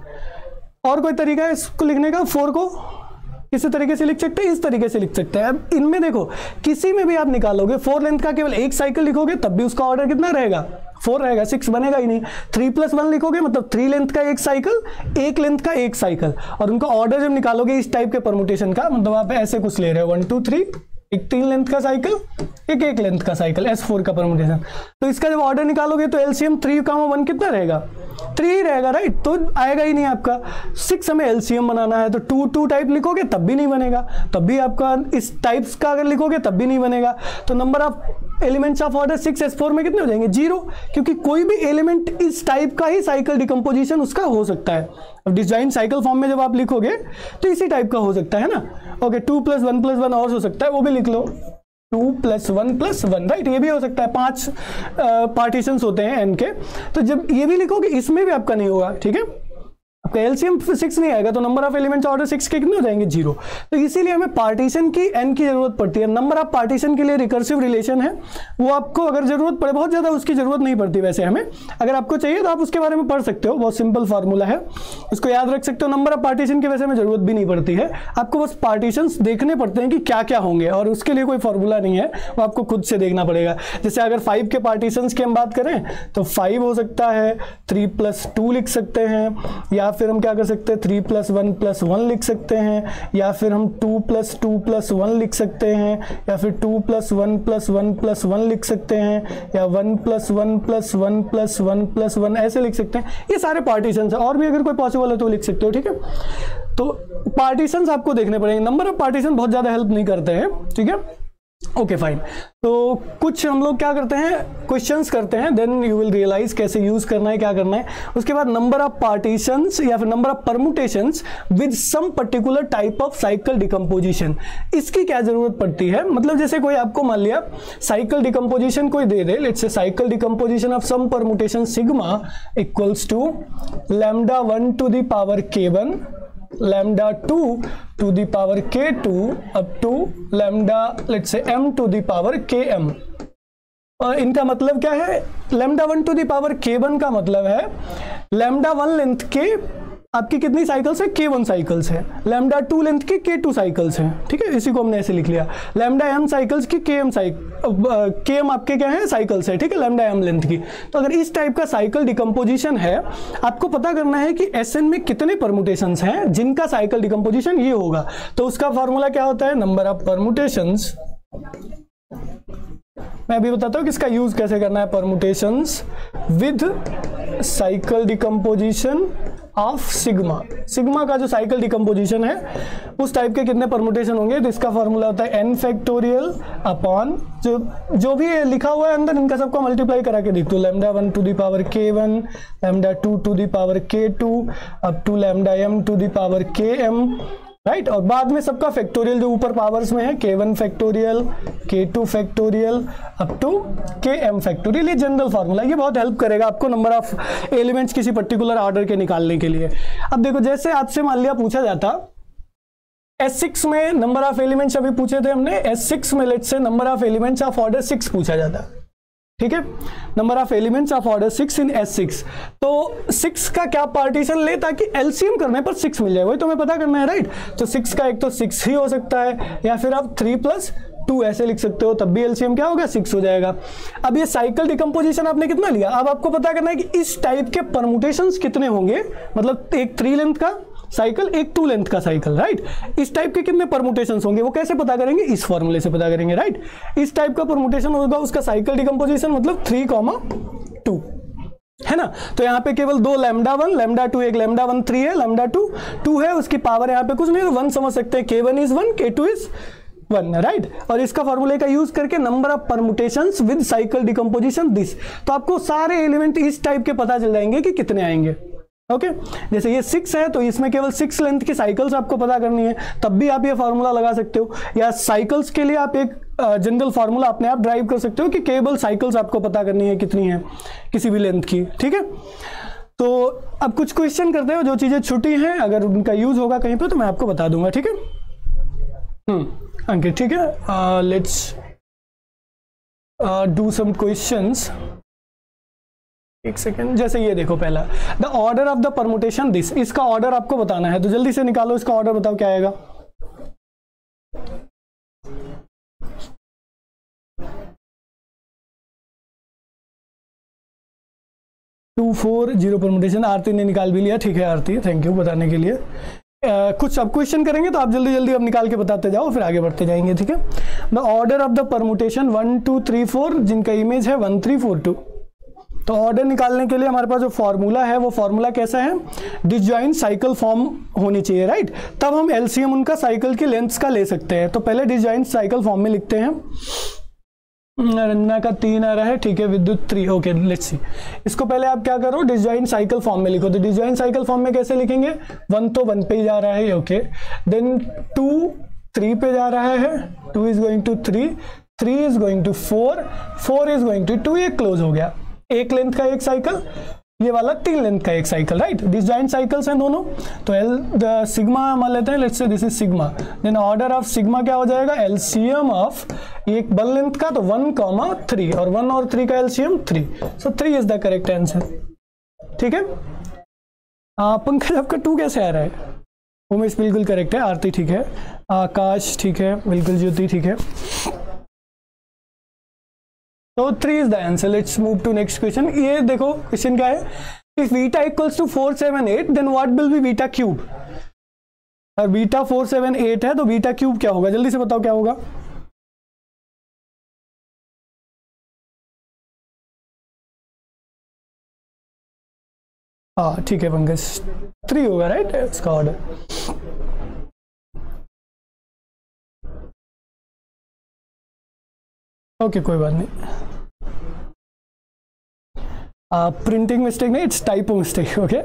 और कोई तरीका है इसको लिखने का? फोर को किसी तरीके से लिख सकते हैं, इस तरीके से लिख सकते हैं। अब इनमें देखो, किसी में भी आप निकालोगे फोर लेंथ का केवल एक साइकिल लिखोगे तब भी उसका ऑर्डर कितना रहेगा? फोर रहेगा, सिक्स बनेगा ही नहीं। थ्री प्लस वन लिखोगे मतलब थ्री लेंथ का एक साइकिल, एक लेंथ का एक साइकिल, और उनका ऑर्डर जब निकालोगे इस टाइप के परमुटेशन का, मतलब आप ऐसे कुछ ले रहे हो, वन टू थ्री, एक तीन लेंथ का साइकिल, एक एक लेंथ का साइकिल, एस फोर का परमुटेशन। तो इसका जब ऑर्डर निकालोगे तो एलसीएम थ्री का वन कितना रहेगा? थ्री ही रहेगा, राइट। तो आएगा ही नहीं आपका। सिक्स हमें एलसीएम बनाना है तो टू टू टाइप लिखोगे तब भी नहीं बनेगा, तब भी आपका इस टाइप्स का अगर लिखोगे तब भी नहीं बनेगा। तो number of elements of order six S four में कितने हो जाएंगे? जीरो, क्योंकि कोई भी एलिमेंट इस टाइप का ही साइकिल डिकम्पोजिशन उसका हो सकता है। अब डिसजॉइंट साइकिल फॉर्म में जब आप लिखोगे तो इसी टाइप का हो सकता है ना। Okay, two plus one plus one और हो सकता है, वो भी लिख लो, two plus one plus one, right. ये भी हो सकता है, पांच पार्टीशंस होते हैं एन के। तो जब ये भी लिखोगे इसमें भी आपका नहीं होगा, ठीक है। आपका एलसीएम सिक्स नहीं आएगा तो number of elements order six के कितने हो जाएंगे? जीरो। तो इसीलिए हमें पार्टीशन की एन की जरूरत पड़ती है। नंबर ऑफ पार्टीशन के लिए रिकर्सिव रिलेशन है, वो आपको अगर जरूरत पड़े, बहुत ज्यादा उसकी जरूरत नहीं पड़ती वैसे हमें। अगर आपको चाहिए तो आप उसके बारे में पढ़ सकते हो, बहुत सिंपल फार्मूला है, उसको याद रख सकते हो। नंबर ऑफ पार्टीशन की वैसे में जरूरत भी नहीं पड़ती है, आपको बस पार्टीशंस देखने पड़ते हैं कि क्या क्या होंगे, और उसके लिए कोई फॉर्मूला नहीं है, वो आपको खुद से देखना पड़ेगा। जैसे अगर फाइव के पार्टीशंस की हम बात करें तो फाइव हो सकता है, थ्री प्लस टू लिख सकते हैं, या फिर हम क्या कर सकते हैं, three plus one plus one लिख सकते हैं, या फिर हम two plus two plus one लिख सकते हैं, या फिर two plus one plus one plus one लिख सकते हैं, या one plus one plus one plus one plus one ऐसे लिख सकते हैं। ये सारे पार्टीशंस हैं, और भी अगर कोई पॉसिबल है तो लिख सकते हो, ठीक है। तो पार्टीशंस आपको देखने पड़ेंगे, नंबर ऑफ पार्टीशन बहुत ज्यादा हेल्प नहीं करते हैं, ठीक है। Okay fine. तो कुछ हम लोग क्या करते हैं, क्वेश्चंस करते हैं, देन यू विल रियलाइज कैसे यूज करना है, क्या करना है। उसके बाद नंबर ऑफ पार्टीशंस या फिर number of permutations with some particular type of cycle decomposition, इसकी क्या जरूरत पड़ती है। मतलब जैसे कोई आपको मान लिया साइकिल डिकम्पोजिशन कोई दे दे, let's say cycle decomposition of some permutation sigma equals to lambda one to the power k one, lambda two to the power k two up to lambda let's say m to the power km। और इनका मतलब क्या है, lambda one to the power k one का मतलब है lambda one length के आपकी कितनी साइकिल्स है, के वन साइकिल्स है, लैम्डा टू लेंथ के के टू साइकिल्स हैं, ठीक है। इसी को हमने ऐसे लिख लिया, लैम्डा एम साइकिल्स की के एम साइकिल, के एम आपके क्या है, साइकिल्स है, ठीक है, लैम्डा एम लेंथ की। तो अगर इस टाइप का साइकिल डिकम्पोजिशन है, आपको पता करना है कि एस एन में कितने परमुटेशंस हैं जिनका साइकिल डिकम्पोजिशन ये होगा। तो उसका फॉर्मूला क्या होता है, नंबर ऑफ परमुटेशंस, मैं अभी बताता हूं कि इसका यूज कैसे करना है, permutations with cycle decomposition of sigma. Sigma का जो साइकिल डिकम्पोजिशन है उस टाइप के कितने परमुटेशन होंगे, तो इसका फॉर्मूला होता है एन फैक्टोरियल अपॉन जो जो भी लिखा हुआ है अंदर, इनका सबको मल्टीप्लाई करा के देख दो, lambda one to the power k one, lambda two to the power k two, up to lambda m to the power k m, right. और बाद में सबका फैक्टोरियल जो ऊपर पावर्स में है, k one factorial, k two factorial up to k m factorial, ये general formula, ये बहुत हेल्प करेगा आपको नंबर ऑफ एलिमेंट्स किसी पर्टिकुलर ऑर्डर के निकालने के लिए। अब देखो जैसे आपसे मान लिया पूछा जाता एस सिक्स में नंबर ऑफ एलिमेंट्स अभी पूछे थे हमने, एस सिक्स में let's say number of elements of order six पूछा जाता, ठीक है, number of elements of order six in S six, तो सिक्स का क्या पार्टीशन ले ताकि एलसीएम करने पर सिक्स मिल जाए, वही तुम्हें पता करना है, राइट। तो सिक्स का एक तो सिक्स ही हो सकता है, या फिर आप थ्री प्लस टू ऐसे लिख सकते हो, तब भी एलसीएम क्या होगा, सिक्स हो जाएगा। अब ये साइकिल डिकम्पोजिशन आपने कितना लिया, अब आपको पता करना है कि इस टाइप के परमुटेशंस कितने होंगे, मतलब एक थ्री लेंथ का साइकिल, एक टू लेंथ का साइकिल, राइट। इस टाइप के कितने परमुटेशंस होंगे, वो कैसे पता करेंगे, इस फॉर्मूले से पता करेंगे, राइट। इस टाइप का परमुटेशन होगा, उसका साइकिल डिकम्पोजिशन मतलब थ्री कॉमा टू, है ना। तो यहाँ पे केवल दो लैम्डा वन, लैम्डा टू, एक लैम्डा वन थ्री है, लैम्डा टू टू है, उसकी पावर यहाँ पे कुछ नहीं है, वन समझ सकते हैं, k one is one, k two is one, right. और इसका फॉर्मूले का यूज करके number of permutations with cycle decomposition this, तो आपको सारे एलिमेंट इस टाइप के पता चल जाएंगे कि कितने आएंगे, ओके okay? जैसे ये सिक्स है तो इसमें केवल सिक्स लेंथ की साइकिल्स आपको पता करनी है, तब भी आप ये फार्मूला लगा सकते हो, या साइकिल्स के लिए आप एक जनरल फार्मूला अपने आप ड्राइव कर सकते हो कि केवल साइकिल्स आपको पता करनी है कितनी है किसी भी लेंथ की, ठीक है। तो अब कुछ क्वेश्चन करते हो, जो चीजें छुट्टी हैं अगर उनका यूज होगा कहीं पे तो मैं आपको बता दूंगा, ठीक है। हम्म अंकित, ठीक है, लेट्स डू सम क्वेश्चंस। एक सेकेंड, जैसे ये देखो पहला, the order of the permutation this, इसका ऑर्डर आपको बताना है, तो जल्दी से निकालो इसका ऑर्डर, बताओ क्या आएगा। Two four zero permutation, Aarti ने निकाल भी लिया, ठीक है आरती, थैंक यू बताने के लिए। uh, कुछ अब क्वेश्चन करेंगे तो आप जल्दी जल्दी अब निकाल के बताते जाओ, फिर आगे बढ़ते जाएंगे, ठीक है। The order of the permutation one two three four, जिनका इमेज है वन थ्री फोर टू, तो ऑर्डर निकालने के लिए हमारे पास जो फॉर्मूला है वो फॉर्मूला कैसा है, डिसजॉइंट साइकिल फॉर्म होनी चाहिए, राइट। तब हम एलसीएम उनका साइकिल की लेंथ्स का ले सकते हैं। तो पहले डिसजॉइंट साइकिल फॉर्म में लिखते हैं, रन्ना का तीन आ रहा है, ठीक है, विद्युत थ्री, ओके लेट्स सी। इसको पहले आप क्या करो, डिसजॉइंट साइकिल फॉर्म में लिखो। तो डिसजॉइंट साइकिल फॉर्म में कैसे लिखेंगे, वन तो वन पे ही जा रहा है, ओके, देन टू थ्री पे जा रहा है, two is going to three, three is going to four, four is going to two, ये क्लोज हो गया, एक लेंथ का एक साइकिल, ये वाला तीन लेंथ का एक साइकिल, राइट। डिसजॉइंट साइकिल्स हैं दोनों, तो एल द सिग्मा मान लेते हैं, let's say this is sigma, then order of sigma क्या हो जाएगा, एलसीएम ऑफ एक वन लेंथ का तो वन कॉमा थ्री, और वन और थ्री का LCM three, so three is the correct answer, ठीक है। पंकज आपका टू कैसे आ रहा है, उमेश बिल्कुल करेक्ट है, आरती ठीक है, आकाश ठीक है, बिल्कुल, ज्योति ठीक है, तो three is the answer. Let's move to next question. ये देखो क्वेश्चन क्या है, if beta equals to four seven eight then what will be beta cube, और बीटा फोर सेवन एट है तो बीटा क्यूब क्या होगा, जल्दी से बताओ क्या होगा। हाँ ठीक है पंकज, थ्री होगा, राइट, इसका ऑर्डर। ओके कोई बात नहीं, प्रिंटिंग मिस्टेक नहीं, it's typo mistake, okay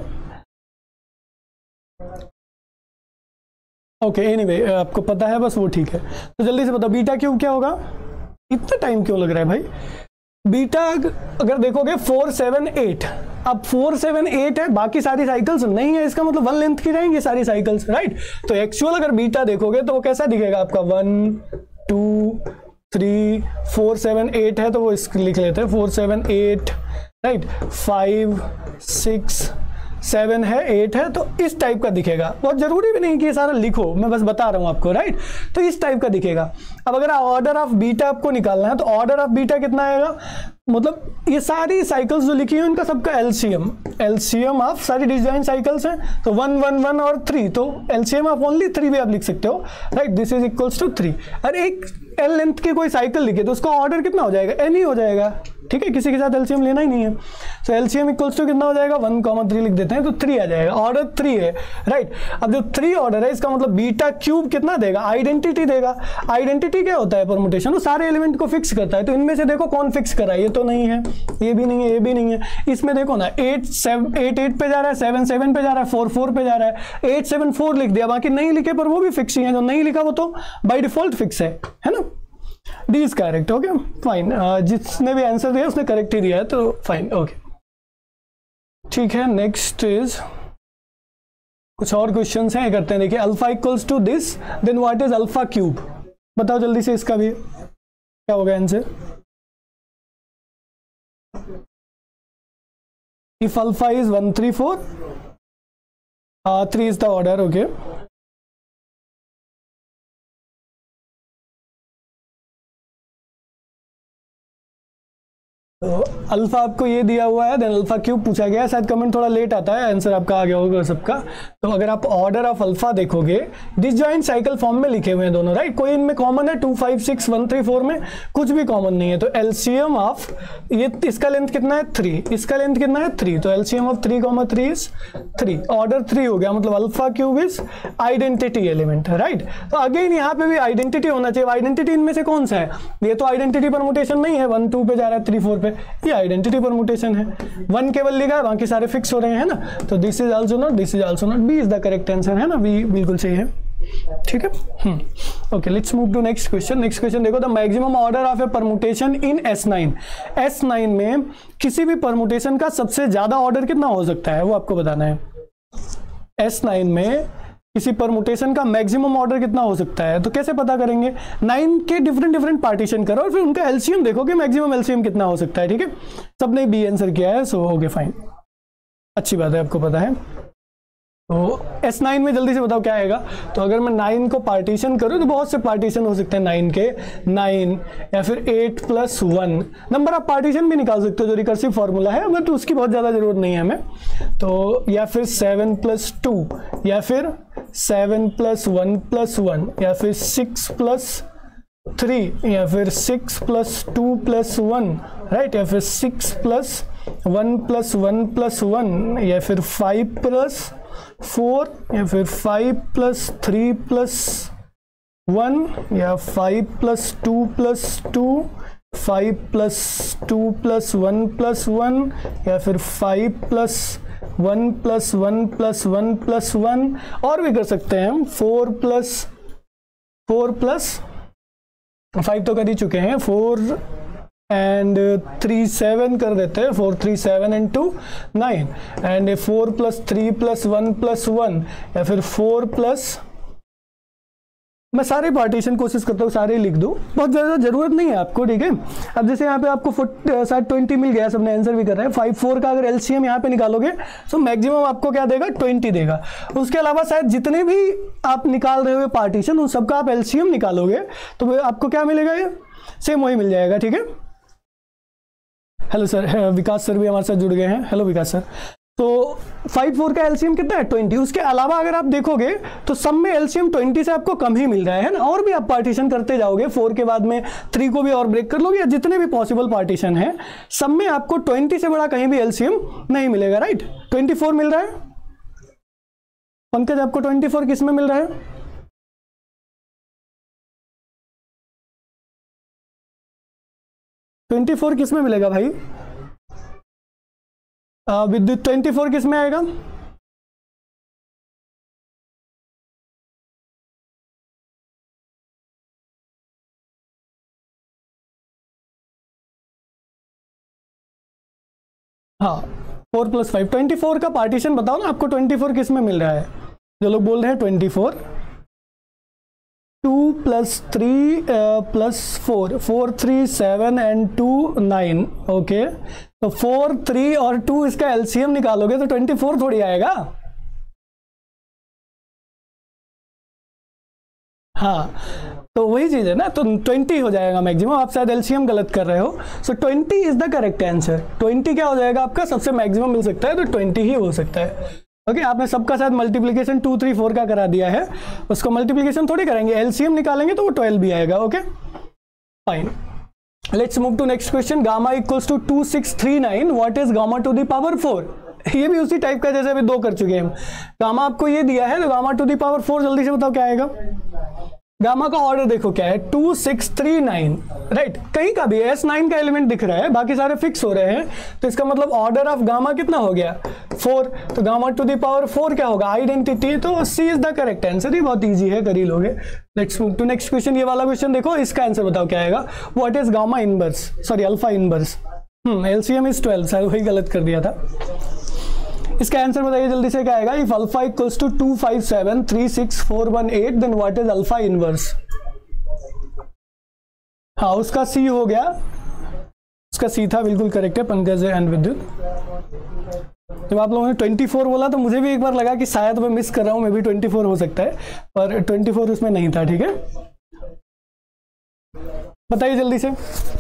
okay anyway आपको पता है बस, वो ठीक है। तो जल्दी से बताओ बीटा क्यूब क्या होगा, इतना टाइम क्यों लग रहा है भाई। बीटा अगर देखोगे फोर सेवन एट, अब फोर सेवन एट है, बाकी सारी साइकिल्स नहीं है, इसका मतलब वन लेंथ की रहेंगी सारी साइकिल्स, राइट। तो एक्चुअल अगर बीटा देखोगे तो वो कैसा दिखेगा आपका, one two three four seven eight है तो वो इसको लिख लेते हैं, four seven eight, right, five six seven है, एट है, तो इस टाइप का दिखेगा। बहुत जरूरी भी नहीं कि ये सारा लिखो, मैं बस बता रहा हूं आपको, राइट। तो इस टाइप का दिखेगा। अब अगर ऑर्डर ऑफ बीटा आपको निकालना है तो ऑर्डर ऑफ बीटा कितना आएगा, मतलब ये सारी साइकिल्स जो लिखी है उनका सबका एलसीएम, एलसीएम ऑफ सारी डिसजॉइंट साइकिल्स हैं, तो वन वन वन और थ्री, तो एलसीएम ऑफ ओनली थ्री भी आप लिख सकते हो, right, this is equals to three. अरे एक एल लेंथ की कोई साइकिल लिखे तो उसका ऑर्डर कितना हो जाएगा, एन ही हो जाएगा, ठीक है, किसी के साथ एलसीएम लेना ही नहीं है। सो एलसीएम इक्वल्स टू कितना हो जाएगा, वन कॉमा थ्री लिख देते हैं तो थ्री आ जाएगा, ऑर्डर थ्री है राइट। अब जो थ्री ऑर्डर है इसका मतलब बीटा क्यूब कितना देगा, आइडेंटिटी देगा। आइडेंटिटी क्या होता है, परमुटेशन, वो सारे एलिमेंट को फिक्स करता है। तो इनमें से देखो कौन फिक्स करा है, ये तो नहीं है, ये भी नहीं है, ये भी नहीं है। इसमें देखो ना एट सेवन एट एट पे जा रहा है, सेवन सेवन पे जा रहा है, फोर फोर पे जा रहा है, एट सेवन फोर लिख दिया, बाकी नहीं लिखे पर वो भी फिक्स ही है, जो नहीं लिखा वो तो बाय डिफॉल्ट फिक्स है है ना। D is correct, okay fine. जिसने भी आंसर दिया उसने करेक्ट ही दिया है तो फाइन, ओके ठीक है। नेक्स्ट इज कुछ और क्वेश्चंस हैं, करते हैं। देखिए alpha equals to this then what is alpha cube, बताओ जल्दी से इसका भी क्या होगा answer. If alpha is one three four, three is the order, okay तो अल्फा आपको ये दिया हुआ है, देन अल्फा क्यूब पूछा गया है। शायद कमेंट थोड़ा लेट आता है, आंसर आपका आ गया होगा सबका। तो अगर आप ऑर्डर ऑफ अल्फा देखोगे, डिसजॉइंट साइकिल फॉर्म में लिखे हुए हैं दोनों राइट। कोई इनमें कॉमन है, two five six one three four में कुछ भी कॉमन नहीं है। तो एलसीएम ऑफ ये, इसका लेंथ कितना है थ्री, इसका लेंथ कितना है थ्री, तो LCM of three comma three is three, order three हो गया, मतलब alpha cube is identity element right. तो अगेन यहाँ पे भी आइडेंटिटी होना चाहिए। आइडेंटिटी इनमें से कौन सा है, ये तो आइडेंटिटी परमुटेशन नहीं है, वन टू पे जा रहा है, थ्री फोर पे, ये आइडेंटिटी परमुटेशन है। वन केवल लिखा है, बाकी सारे फिक्स हो रहे हैं ना। तो this is also not, this is also not, B is the correct answer है ना, बी बिल्कुल सही है ठीक है। Hmm okay let's move to next question. Next question देखो, the maximum order of a permutation in S nine, S nine में किसी भी परमुटेशन का सबसे ज्यादा ऑर्डर कितना हो सकता है वो आपको बताना है। एस नाइन में किसी परमुटेशन का मैक्सिमम ऑर्डर कितना हो सकता है, तो कैसे पता करेंगे, नाइन के डिफरेंट डिफरेंट पार्टीशन करो और फिर उनका एलसीएम देखो कि मैक्सिमम एलसीएम कितना हो सकता है ठीक है। सबने बी आंसर किया है, सो ओके फाइन, अच्छी बात है आपको पता है। तो एस नाइन में जल्दी से बताओ क्या आएगा। तो अगर मैं नाइन को पार्टीशन करूं तो बहुत से पार्टीशन हो सकते हैं नाइन के, नाइन या फिर eight plus one, number of partition भी निकाल सकते हो जो रिकर्सिव फॉर्मूला है, बट तो उसकी बहुत ज़्यादा जरूरत नहीं है हमें। तो या फिर सेवन प्लस टू, या फिर seven plus one plus one, या फिर सिक्स प्लस थ्री, या फिर six plus two plus one right, या फिर six plus one plus one plus one, या फिर फाइव प्लस फोर, या फिर five plus three plus one, या five plus two plus two, five plus two plus one plus one, या फिर five plus one plus one plus one plus one, और भी कर सकते हैं हम four plus four plus five तो कर ही चुके हैं, फोर एंड थ्री सेवन कर देते हैं, four three seven and two nine, and four plus three plus one plus one, या फिर फोर प्लस, मैं सारे पार्टीशन कोशिश करता हूँ सारे लिख दूँ, बहुत ज़्यादा जरूरत नहीं है आपको ठीक है। अब जैसे यहाँ पे आपको फुट शायद ट्वेंटी मिल गया, सबने आंसर भी कर रहे हैं। फाइव फोर का अगर एलसीएम यहाँ पे निकालोगे तो मैक्सिमम आपको क्या देगा, ट्वेंटी देगा। उसके अलावा शायद जितने भी आप निकाल रहे हो पार्टीशन उन सबका आप एलसीएम निकालोगे तो आपको क्या मिलेगा, ये सेम वही मिल जाएगा ठीक है। हेलो सर, विकास सर भी हमारे साथ जुड़ गए हैं, हेलो विकास सर। तो फाइव फोर का एलसीएम कितना है, ट्वेंटी। उसके अलावा अगर आप देखोगे तो सब में एलसीएम ट्वेंटी से आपको कम ही मिल रहा है ना, और भी आप पार्टीशन करते जाओगे, फोर के बाद में थ्री को भी और ब्रेक कर लोगे, या जितने भी पॉसिबल पार्टीशन है सब में आपको ट्वेंटी से बड़ा कहीं भी एलसीएम नहीं मिलेगा राइट। ट्वेंटी फोर मिल रहा है पंकज आपको, ट्वेंटी फोर किस में मिल रहा है, ट्वेंटी फोर किस में मिलेगा भाई, विद्युत ट्वेंटी फोर किस में आएगा, हाँ four plus five, twenty four का पार्टीशन बताओ ना आपको, ट्वेंटी फोर किस में मिल रहा है, जो लोग बोल रहे हैं twenty four, two plus three plus four, four three seven and two nine, okay. तो फोर थ्री और टू इसका एलसीएम निकालोगे तो ट्वेंटी फोर थोड़ी आएगा, हाँ तो वही चीज है ना, तो ट्वेंटी हो जाएगा मैक्सिमम। आप शायद एलसीएम गलत कर रहे हो, so twenty is the correct answer. Twenty क्या हो जाएगा आपका, सबसे मैक्सिमम मिल सकता है तो ट्वेंटी ही हो सकता है ओके okay, आपने सबका शायद मल्टीप्लिकेशन टू थ्री फोर का करा दिया है, उसको मल्टीप्लिकेशन थोड़ी करेंगे, एलसीएम निकालेंगे तो वो ट्वेल्व भी आएगा okay fine. Let's move to next question, gamma equals to two six three nine, what is gamma to the power four. ये भी उसी टाइप का जैसे अभी दो कर चुके हैं हम। गामा आपको ये दिया है तो gamma to the power four, जल्दी से बताओ क्या आएगा। गामा का ऑर्डर देखो क्या है, two six three nine, right. कहीं का भी एस नाइन का एलिमेंट दिख रहा है, बाकी सारे फिक्स हो रहे हैं, तो इसका मतलब ऑर्डर ऑफ गामा कितना हो गया, फोर। तो gamma to the power four क्या होगा, आइडेंटिटी। तो C is the correct answer. ये बहुत इजी है, कर ही लोगे। Let's move to next question. ये वाला क्वेश्चन देखो, इसका आंसर बताओ क्या आएगा। What is gamma inverse, sorry alpha inverse. Hmm LCM is twelve, शायद वही गलत कर दिया था। इसका आंसर बताइए जल्दी से क्या आएगा। If alpha equals to two five seven three six four one eight then what is alpha inverse. हाँ उसका सी हो गया, उसका सी था, बिल्कुल करेक्ट है पंकज एंड विद्युत। जब आप लोगों ने चौबीस बोला तो मुझे भी एक बार लगा कि शायद मैं मिस कर रहा हूं, मैं भी चौबीस हो सकता है, पर चौबीस उसमें नहीं था। ठीक है, बताइए जल्दी से।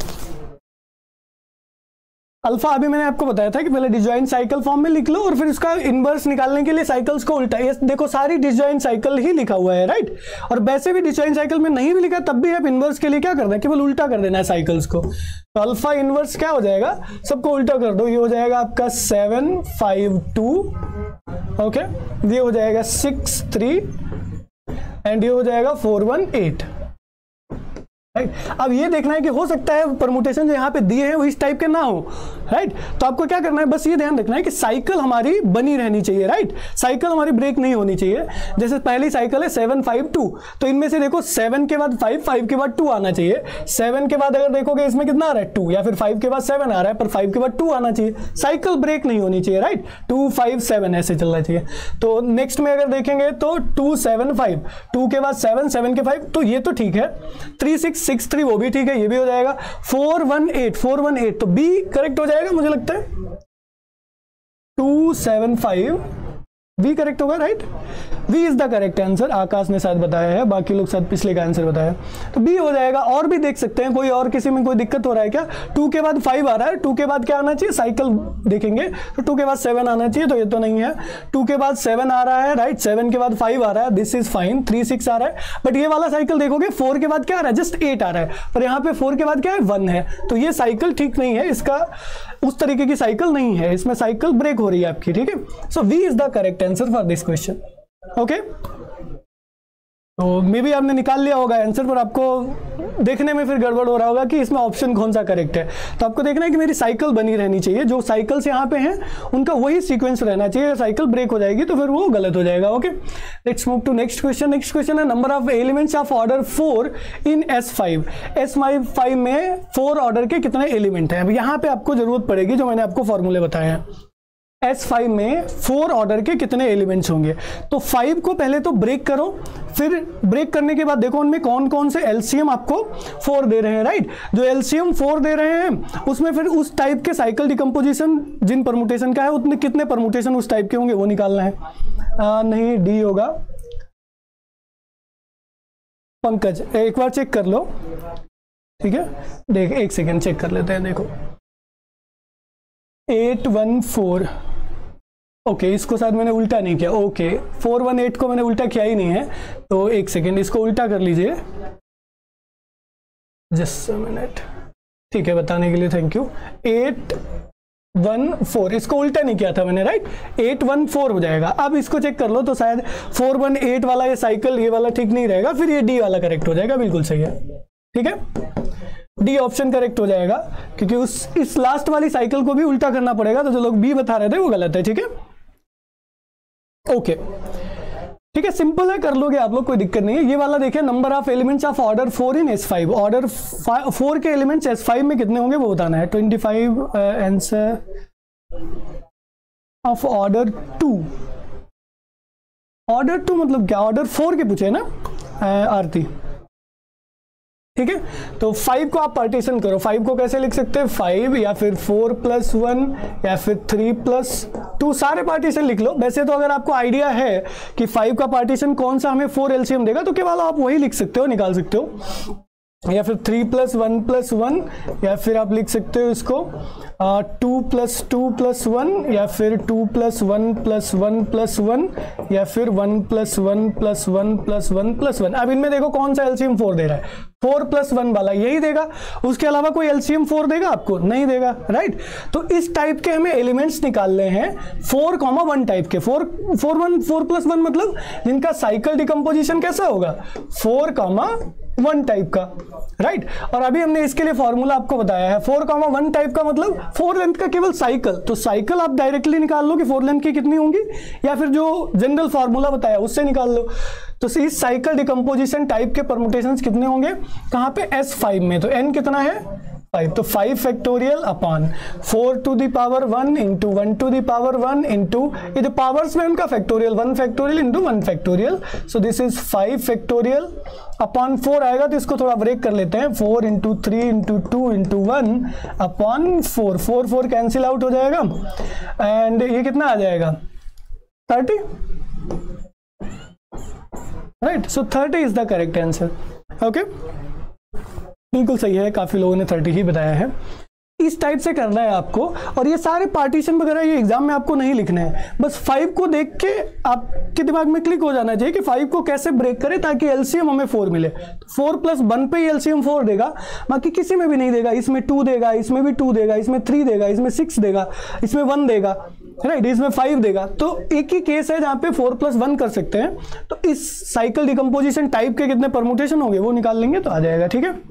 अल्फा अभी मैंने आपको बताया था कि पहले डिसजॉइंट साइकिल फॉर्म में लिख लो और फिर उसका इनवर्स निकालने के लिए साइकिल्स को उल्टा। ये देखो सारी डिसजॉइंट साइकिल ही लिखा हुआ है, राइट। और वैसे भी डिसजॉइंट साइकिल में नहीं भी लिखा तब भी आप इनवर्स के लिए क्या करना है, केवल उल्टा कर देना है साइकिल्स को। तो अल्फा इनवर्स क्या हो जाएगा, सबको उल्टा कर दो। ये हो जाएगा आपका सेवन फाइव टू, ओके, ये हो जाएगा सिक्स थ्री एंड ये हो जाएगा फोर वन एट, राइट। अब ये देखना है कि हो सकता है परमुटेशन जो यहाँ पे दिए हैं वो इस टाइप के ना हो, राइट। तो आपको क्या करना है, बस ये ध्यान रखना है कि साइकिल हमारी बनी रहनी चाहिए, राइट। साइकिल हमारी ब्रेक नहीं होनी चाहिए। जैसे पहली साइकिल है सेवन फाइव टू, तो इनमें से देखो सेवन के बाद फाइव, फाइव के बाद टू आना चाहिए। सेवन के बाद अगर देखोगे इसमें कितना आ रहा है, टू, या फिर फाइव के बाद सेवन आ रहा है, पर फाइव के बाद टू आना चाहिए। साइकिल ब्रेक नहीं होनी चाहिए, राइट। टू फाइव सेवन ऐसे चलना चाहिए। तो नेक्स्ट में अगर देखेंगे तो टू सेवन फाइव, टू के बाद सेवन, सेवन के फाइव, तो ये तो ठीक है। थ्री सिक्स सिक्स थ्री वो भी ठीक है, ये भी हो जाएगा। Four one eight, four one eight, तो बी करेक्ट हो जाएगा मुझे लगता है। Two seven five B correct होगा, right. B is the correct answer. Akash ने शायद बताया है, बाकी लोग शायद पिछले का आंसर बताया, तो बी हो जाएगा। और भी देख सकते हैं, कोई और किसी में कोई दिक्कत हो रहा है क्या। टू के बाद फाइव आ रहा है, टू के बाद क्या आना चाहिए, साइकिल देखेंगे तो टू के बाद सेवन आना चाहिए, तो ये तो नहीं है। टू के बाद सेवन आ रहा है, राइट। सेवन के बाद फाइव आ रहा है, this is fine. Three six आ रहा है, बट ये वाला साइकिल देखोगे फोर के बाद क्या आ रहा है, जस्ट एट आ रहा है, पर यहाँ पे फोर के बाद क्या है, वन है। तो ये साइकिल ठीक नहीं है, इसका उस तरीके की साइकिल नहीं है, इसमें साइकिल ब्रेक हो रही है आपकी, ठीक है। So V is the correct answer for this question, okay. तो मे बी आपने निकाल लिया होगा आंसर, पर आपको देखने में फिर गड़बड़ हो रहा होगा कि इसमें ऑप्शन कौन सा करेक्ट है। तो आपको देखना है कि मेरी साइकिल बनी रहनी चाहिए, जो साइकिल्स यहाँ पे हैं उनका वही सीक्वेंस रहना चाहिए। साइकिल ब्रेक हो जाएगी तो फिर वो गलत हो जाएगा, okay. Let's move to next question. Next question है number of elements of order four in S five. S five में फोर ऑर्डर के कितने एलिमेंट हैं। अब यहाँ पे आपको जरूरत पड़ेगी जो मैंने आपको फॉर्मूले बताए हैं। एस फाइव में फोर ऑर्डर के कितने एलिमेंट्स होंगे। तो फाइव को पहले तो ब्रेक करो, फिर ब्रेक करने के बाद देखो उनमें कौन कौन से एलसीएम आपको फोर दे रहे हैं, राइट। जो एलसीएम फोर दे रहे हैं उसमें फिर उस टाइप के साइकिल डिकम्पोजिशन जिन परमुटेशन का है उतने कितने परमुटेशन उस टाइप के होंगे वो निकालना है। आ, नहीं, डी होगा। पंकज एक बार चेक कर लो, ठीक है। देख एक सेकेंड चेक कर लेते हैं। देखो eight one four, okay okay, इसको शायद मैंने उल्टा नहीं किया। ओके फोर वन एट को मैंने उल्टा किया ही नहीं है, तो एक सेकेंड इसको उल्टा कर लीजिए, जस्ट अ मिनट, ठीक है, बताने के लिए thank you. Eight one four इसको उल्टा नहीं किया था मैंने, राइट। एट वन फोर हो जाएगा। अब इसको चेक कर लो तो शायद फोर वन एट वाला ये साइकिल ये वाला ठीक नहीं रहेगा, फिर ये डी वाला करेक्ट हो जाएगा, बिल्कुल सही है, ठीक है। डी ऑप्शन करेक्ट हो जाएगा, क्योंकि उस इस लास्ट वाली साइकिल को भी उल्टा करना पड़ेगा, तो जो लोग बी बता रहे थे वो गलत है, ठीक है। ओके ठीक है, सिंपल है, कर लोगे आप लोग, कोई दिक्कत नहीं है। ये वाला देखिए, number of elements of order four in S five. Order four के एलिमेंट्स एस फाइव में कितने होंगे वो बताना है। Twenty five answer of order two. Order two मतलब क्या, ऑर्डर फोर के पूछे ना आरती, ठीक है। तो फाइव को आप पार्टीशन करो। फाइव को कैसे लिख सकते हैं, फाइव या फिर फोर प्लस वन या फिर थ्री प्लस टू, सारे पार्टीशन लिख लो। वैसे तो अगर आपको आइडिया है कि फाइव का पार्टीशन कौन सा हमें फोर एलसीएम देगा तो केवल आप वही लिख सकते हो, निकाल सकते हो। या फिर three plus one plus one, या फिर आप लिख सकते हो इसको two plus two plus one, या फिर two plus one plus one plus one, या फिर one plus one plus one plus one plus one. अब इनमें देखो कौन सा एलसीएम फोर दे रहा है। फोर प्लस वन वाला यही देगा, उसके अलावा कोई एलसीएम फोर देगा आपको? नहीं देगा, राइट। तो इस टाइप के हमें एलिमेंट्स निकालने हैं फोर कॉमा वन टाइप के, four four one four plus one मतलब जिनका साइकिल डिकम्पोजिशन कैसा होगा, फोर कॉमा वन टाइप का, राइट। और अभी हमने इसके लिए फॉर्मूला आपको बताया है, फोर कॉमा वन टाइप का मतलब फोर लेंथ का केवल साइकिल, तो साइकिल आप डायरेक्टली निकाल लो कि फोर लेंथ की कितनी होंगी, या फिर जो जनरल फॉर्मूला बताया उससे निकाल लो। तो इस साइकिल डिकम्पोजिशन टाइप के परमुटेशंस कितने होंगे, कहाँ पे, एस फाइव में, तो एन कितना है, फाइव, तो five factorial upon four to the power one into one to the power one into ये जो पावर्स में उनका factorial, one factorial into one factorial, so this is five factorial upon four आएगा, तो इसको थोड़ा ब्रेक कर लेते हैं, four into three into two into one upon four, four four cancel out हो जाएगा, एंड ये कितना आ जाएगा, thirty, right. So thirty is the correct answer, okay, बिल्कुल सही है, काफी लोगों ने थर्टी ही बताया है। इस टाइप से करना है आपको, और ये सारे पार्टीशन वगैरह ये एग्जाम में आपको नहीं लिखना है, बस फाइव को देख के आपके दिमाग में क्लिक हो जाना चाहिए कि फाइव को कैसे ब्रेक करें ताकि एलसीएम हमें फोर मिले। फोर प्लस वन पे ही एलसीएम फोर देगा, बाकी किसी में भी नहीं देगा, इसमें टू देगा, इसमें भी टू देगा, इसमें थ्री देगा, इसमें सिक्स देगा, इसमें वन देगा, राइट, इसमें फाइव देगा। तो एक ही केस है जहां पे फोर प्लस वन कर सकते हैं, तो इस साइकिल डिकम्पोजिशन टाइप के कितने परमुटेशन होंगे वो निकाल लेंगे तो आ जाएगा, ठीक है।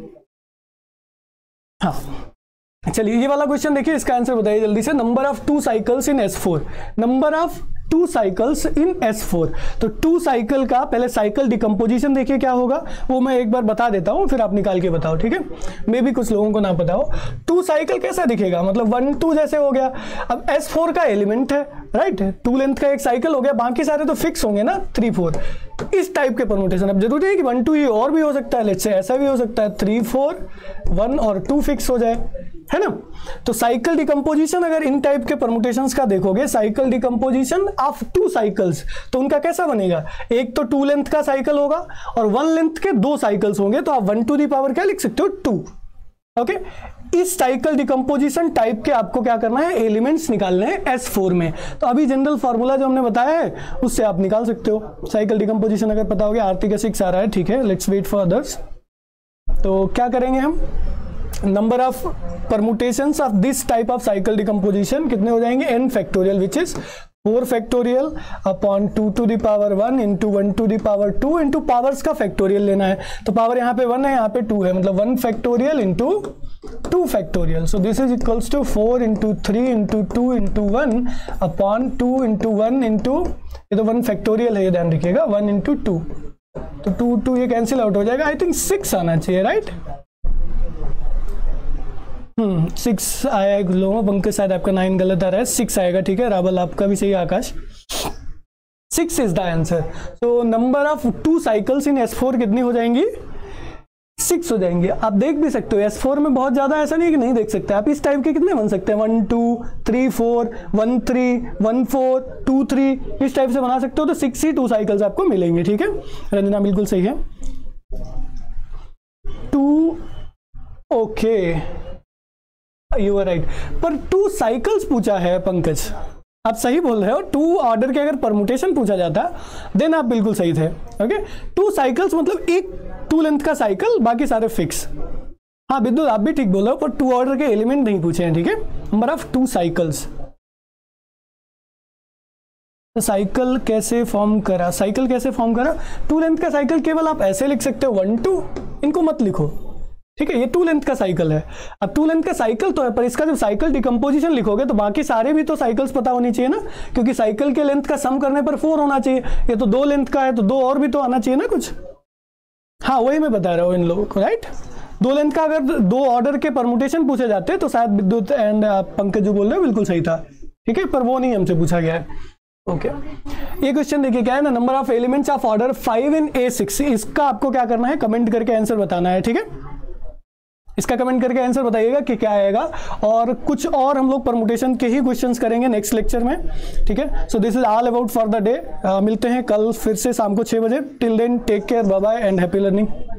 हाँ चलिए ये वाला क्वेश्चन देखिए, इसका आंसर बताइए जल्दी से। Number of two cycles in S four, number of two cycles in S four, तो टू साइकिल का पहले साइकिल डिकम्पोजिशन देखिए क्या होगा, वो मैं एक बार बता देता हूं, फिर आप निकाल के बताओ, ठीक है। मे भी कुछ लोगों को ना पता हो, टू साइकिल कैसा दिखेगा, मतलब वन टू जैसे हो गया। अब एस फोर का एलिमेंट है, राइट, टू लेंथ का एक साइकिल हो गया, बाकी सारे तो फिक्स होंगे ना, थ्री फोर, इस टाइप के परमुटेशन। अब जरूरी है कि वन टू ये और भी हो सकता है, लेट्स से ऐसा भी हो सकता है, थ्री फोर वन और टू फिक्स हो जाए, है ना। तो साइकिल डिकम्पोजिशन अगर इन टाइप के परमुटेशंस का देखोगे, cycle decomposition of two cycles, तो उनका कैसा बनेगा, एक तो टू लेंथ का साइकिल होगा और वन लेंथ के दो साइकिल्स होंगे, तो आप वन टू दी पावर क्या लिख सकते हो, टू, ओके। इस साइकिल डिकम्पोजिशन टाइप के आपको क्या करना है, एलिमेंट्स निकालने हैं एस फोर में। तो अभी जनरल फॉर्मूला जो हमने बताया है उससे आप निकाल सकते हो साइकिल डिकम्पोजिशन, अगर पता हो गया। आरती का सिक्स आ रहा है, ठीक है, लेट्स वेट फॉर अदर्स। तो क्या करेंगे हम, number of permutations of this type of cycle decomposition कितने हो जाएंगे, N factorial which is four factorial upon two to the power one into one to the power two into powers का factorial लेना है, तो पावर यहाँ पे one है, यहाँ पे टू है, मतलब one factorial into two factorial, so this is equals to four into three into two into one upon two into one into, ये तो वन फैक्टोरियल है, ये ध्यान रखिएगा, वन इंटू टू, तो टू टू ये कैंसिल आउट हो जाएगा, आई थिंक सिक्स आना चाहिए, राइट, हम्म सिक्स आया है लोगों, पंकज शायद आपका नाइन गलत आ रहा है, सिक्स आएगा, ठीक है, रावल आपका भी सही, Akash, six is the answer. तो number of two cycles in S four कितनी हो जाएंगी, सिक्स हो जाएंगी। आप देख भी सकते हो एस फोर में बहुत ज्यादा ऐसा नहीं है कि नहीं देख सकते आप, इस टाइप के कितने बन सकते हैं, one two three four one three one four two three, इस टाइप से बना सकते हो, तो सिक्स ही टू साइकिल्स आपको मिलेंगे, ठीक है। रंजना बिल्कुल सही है, two, okay you are right, पर टू साइकिल्स पूछा है पंकज, आप सही बोल रहे हो, टू ऑर्डर के अगर परमुटेशन पूछा जाता देन आप बिल्कुल सही थे, ओके। टू साइकिल्स मतलब एक टू लेंथ का साइकिल, बाकी सारे फिक्स, हाँ विद्युत आप भी ठीक बोल रहे हो, पर टू ऑर्डर के एलिमेंट नहीं पूछे हैं, ठीक है। Number of two cycles, cycle कैसे फॉर्म करा, साइकिल कैसे फॉर्म करा, टू लेंथ का साइकिल केवल आप ऐसे लिख सकते हो, वन टू, इनको मत लिखो, ठीक है, ये टू लेंथ का साइकिल है। अब टू लेंथ का साइकिल तो है, पर इसका जब साइकिल डिकम्पोजिशन लिखोगे तो बाकी सारे भी तो साइकिल्स पता होनी चाहिए ना, क्योंकि साइकिल के लेंथ का सम करने पर फोर होना चाहिए, ये तो दो लेंथ का है तो दो और भी तो आना चाहिए ना कुछ, हाँ वही मैं बता रहा हूँ इन लोगों को, राइट। दो लेंथ का अगर दो ऑर्डर के परमुटेशन पूछे जाते तो शायद विद्युत एंड पंकज जो बोल रहे हो बिल्कुल सही था, ठीक है, पर वो नहीं हमसे पूछा गया है, ओके okay. ये क्वेश्चन देखिए क्या है ना, number of elements of order five in a six, इसका आपको क्या करना है, कमेंट करके आंसर बताना है, ठीक है, इसका कमेंट करके आंसर बताइएगा कि क्या आएगा। और कुछ और हम लोग परमुटेशन के ही क्वेश्चंस करेंगे नेक्स्ट लेक्चर में, ठीक है। So this is all about for the day, मिलते हैं कल फिर से शाम को छह बजे, till then take care, bye bye and happy learning.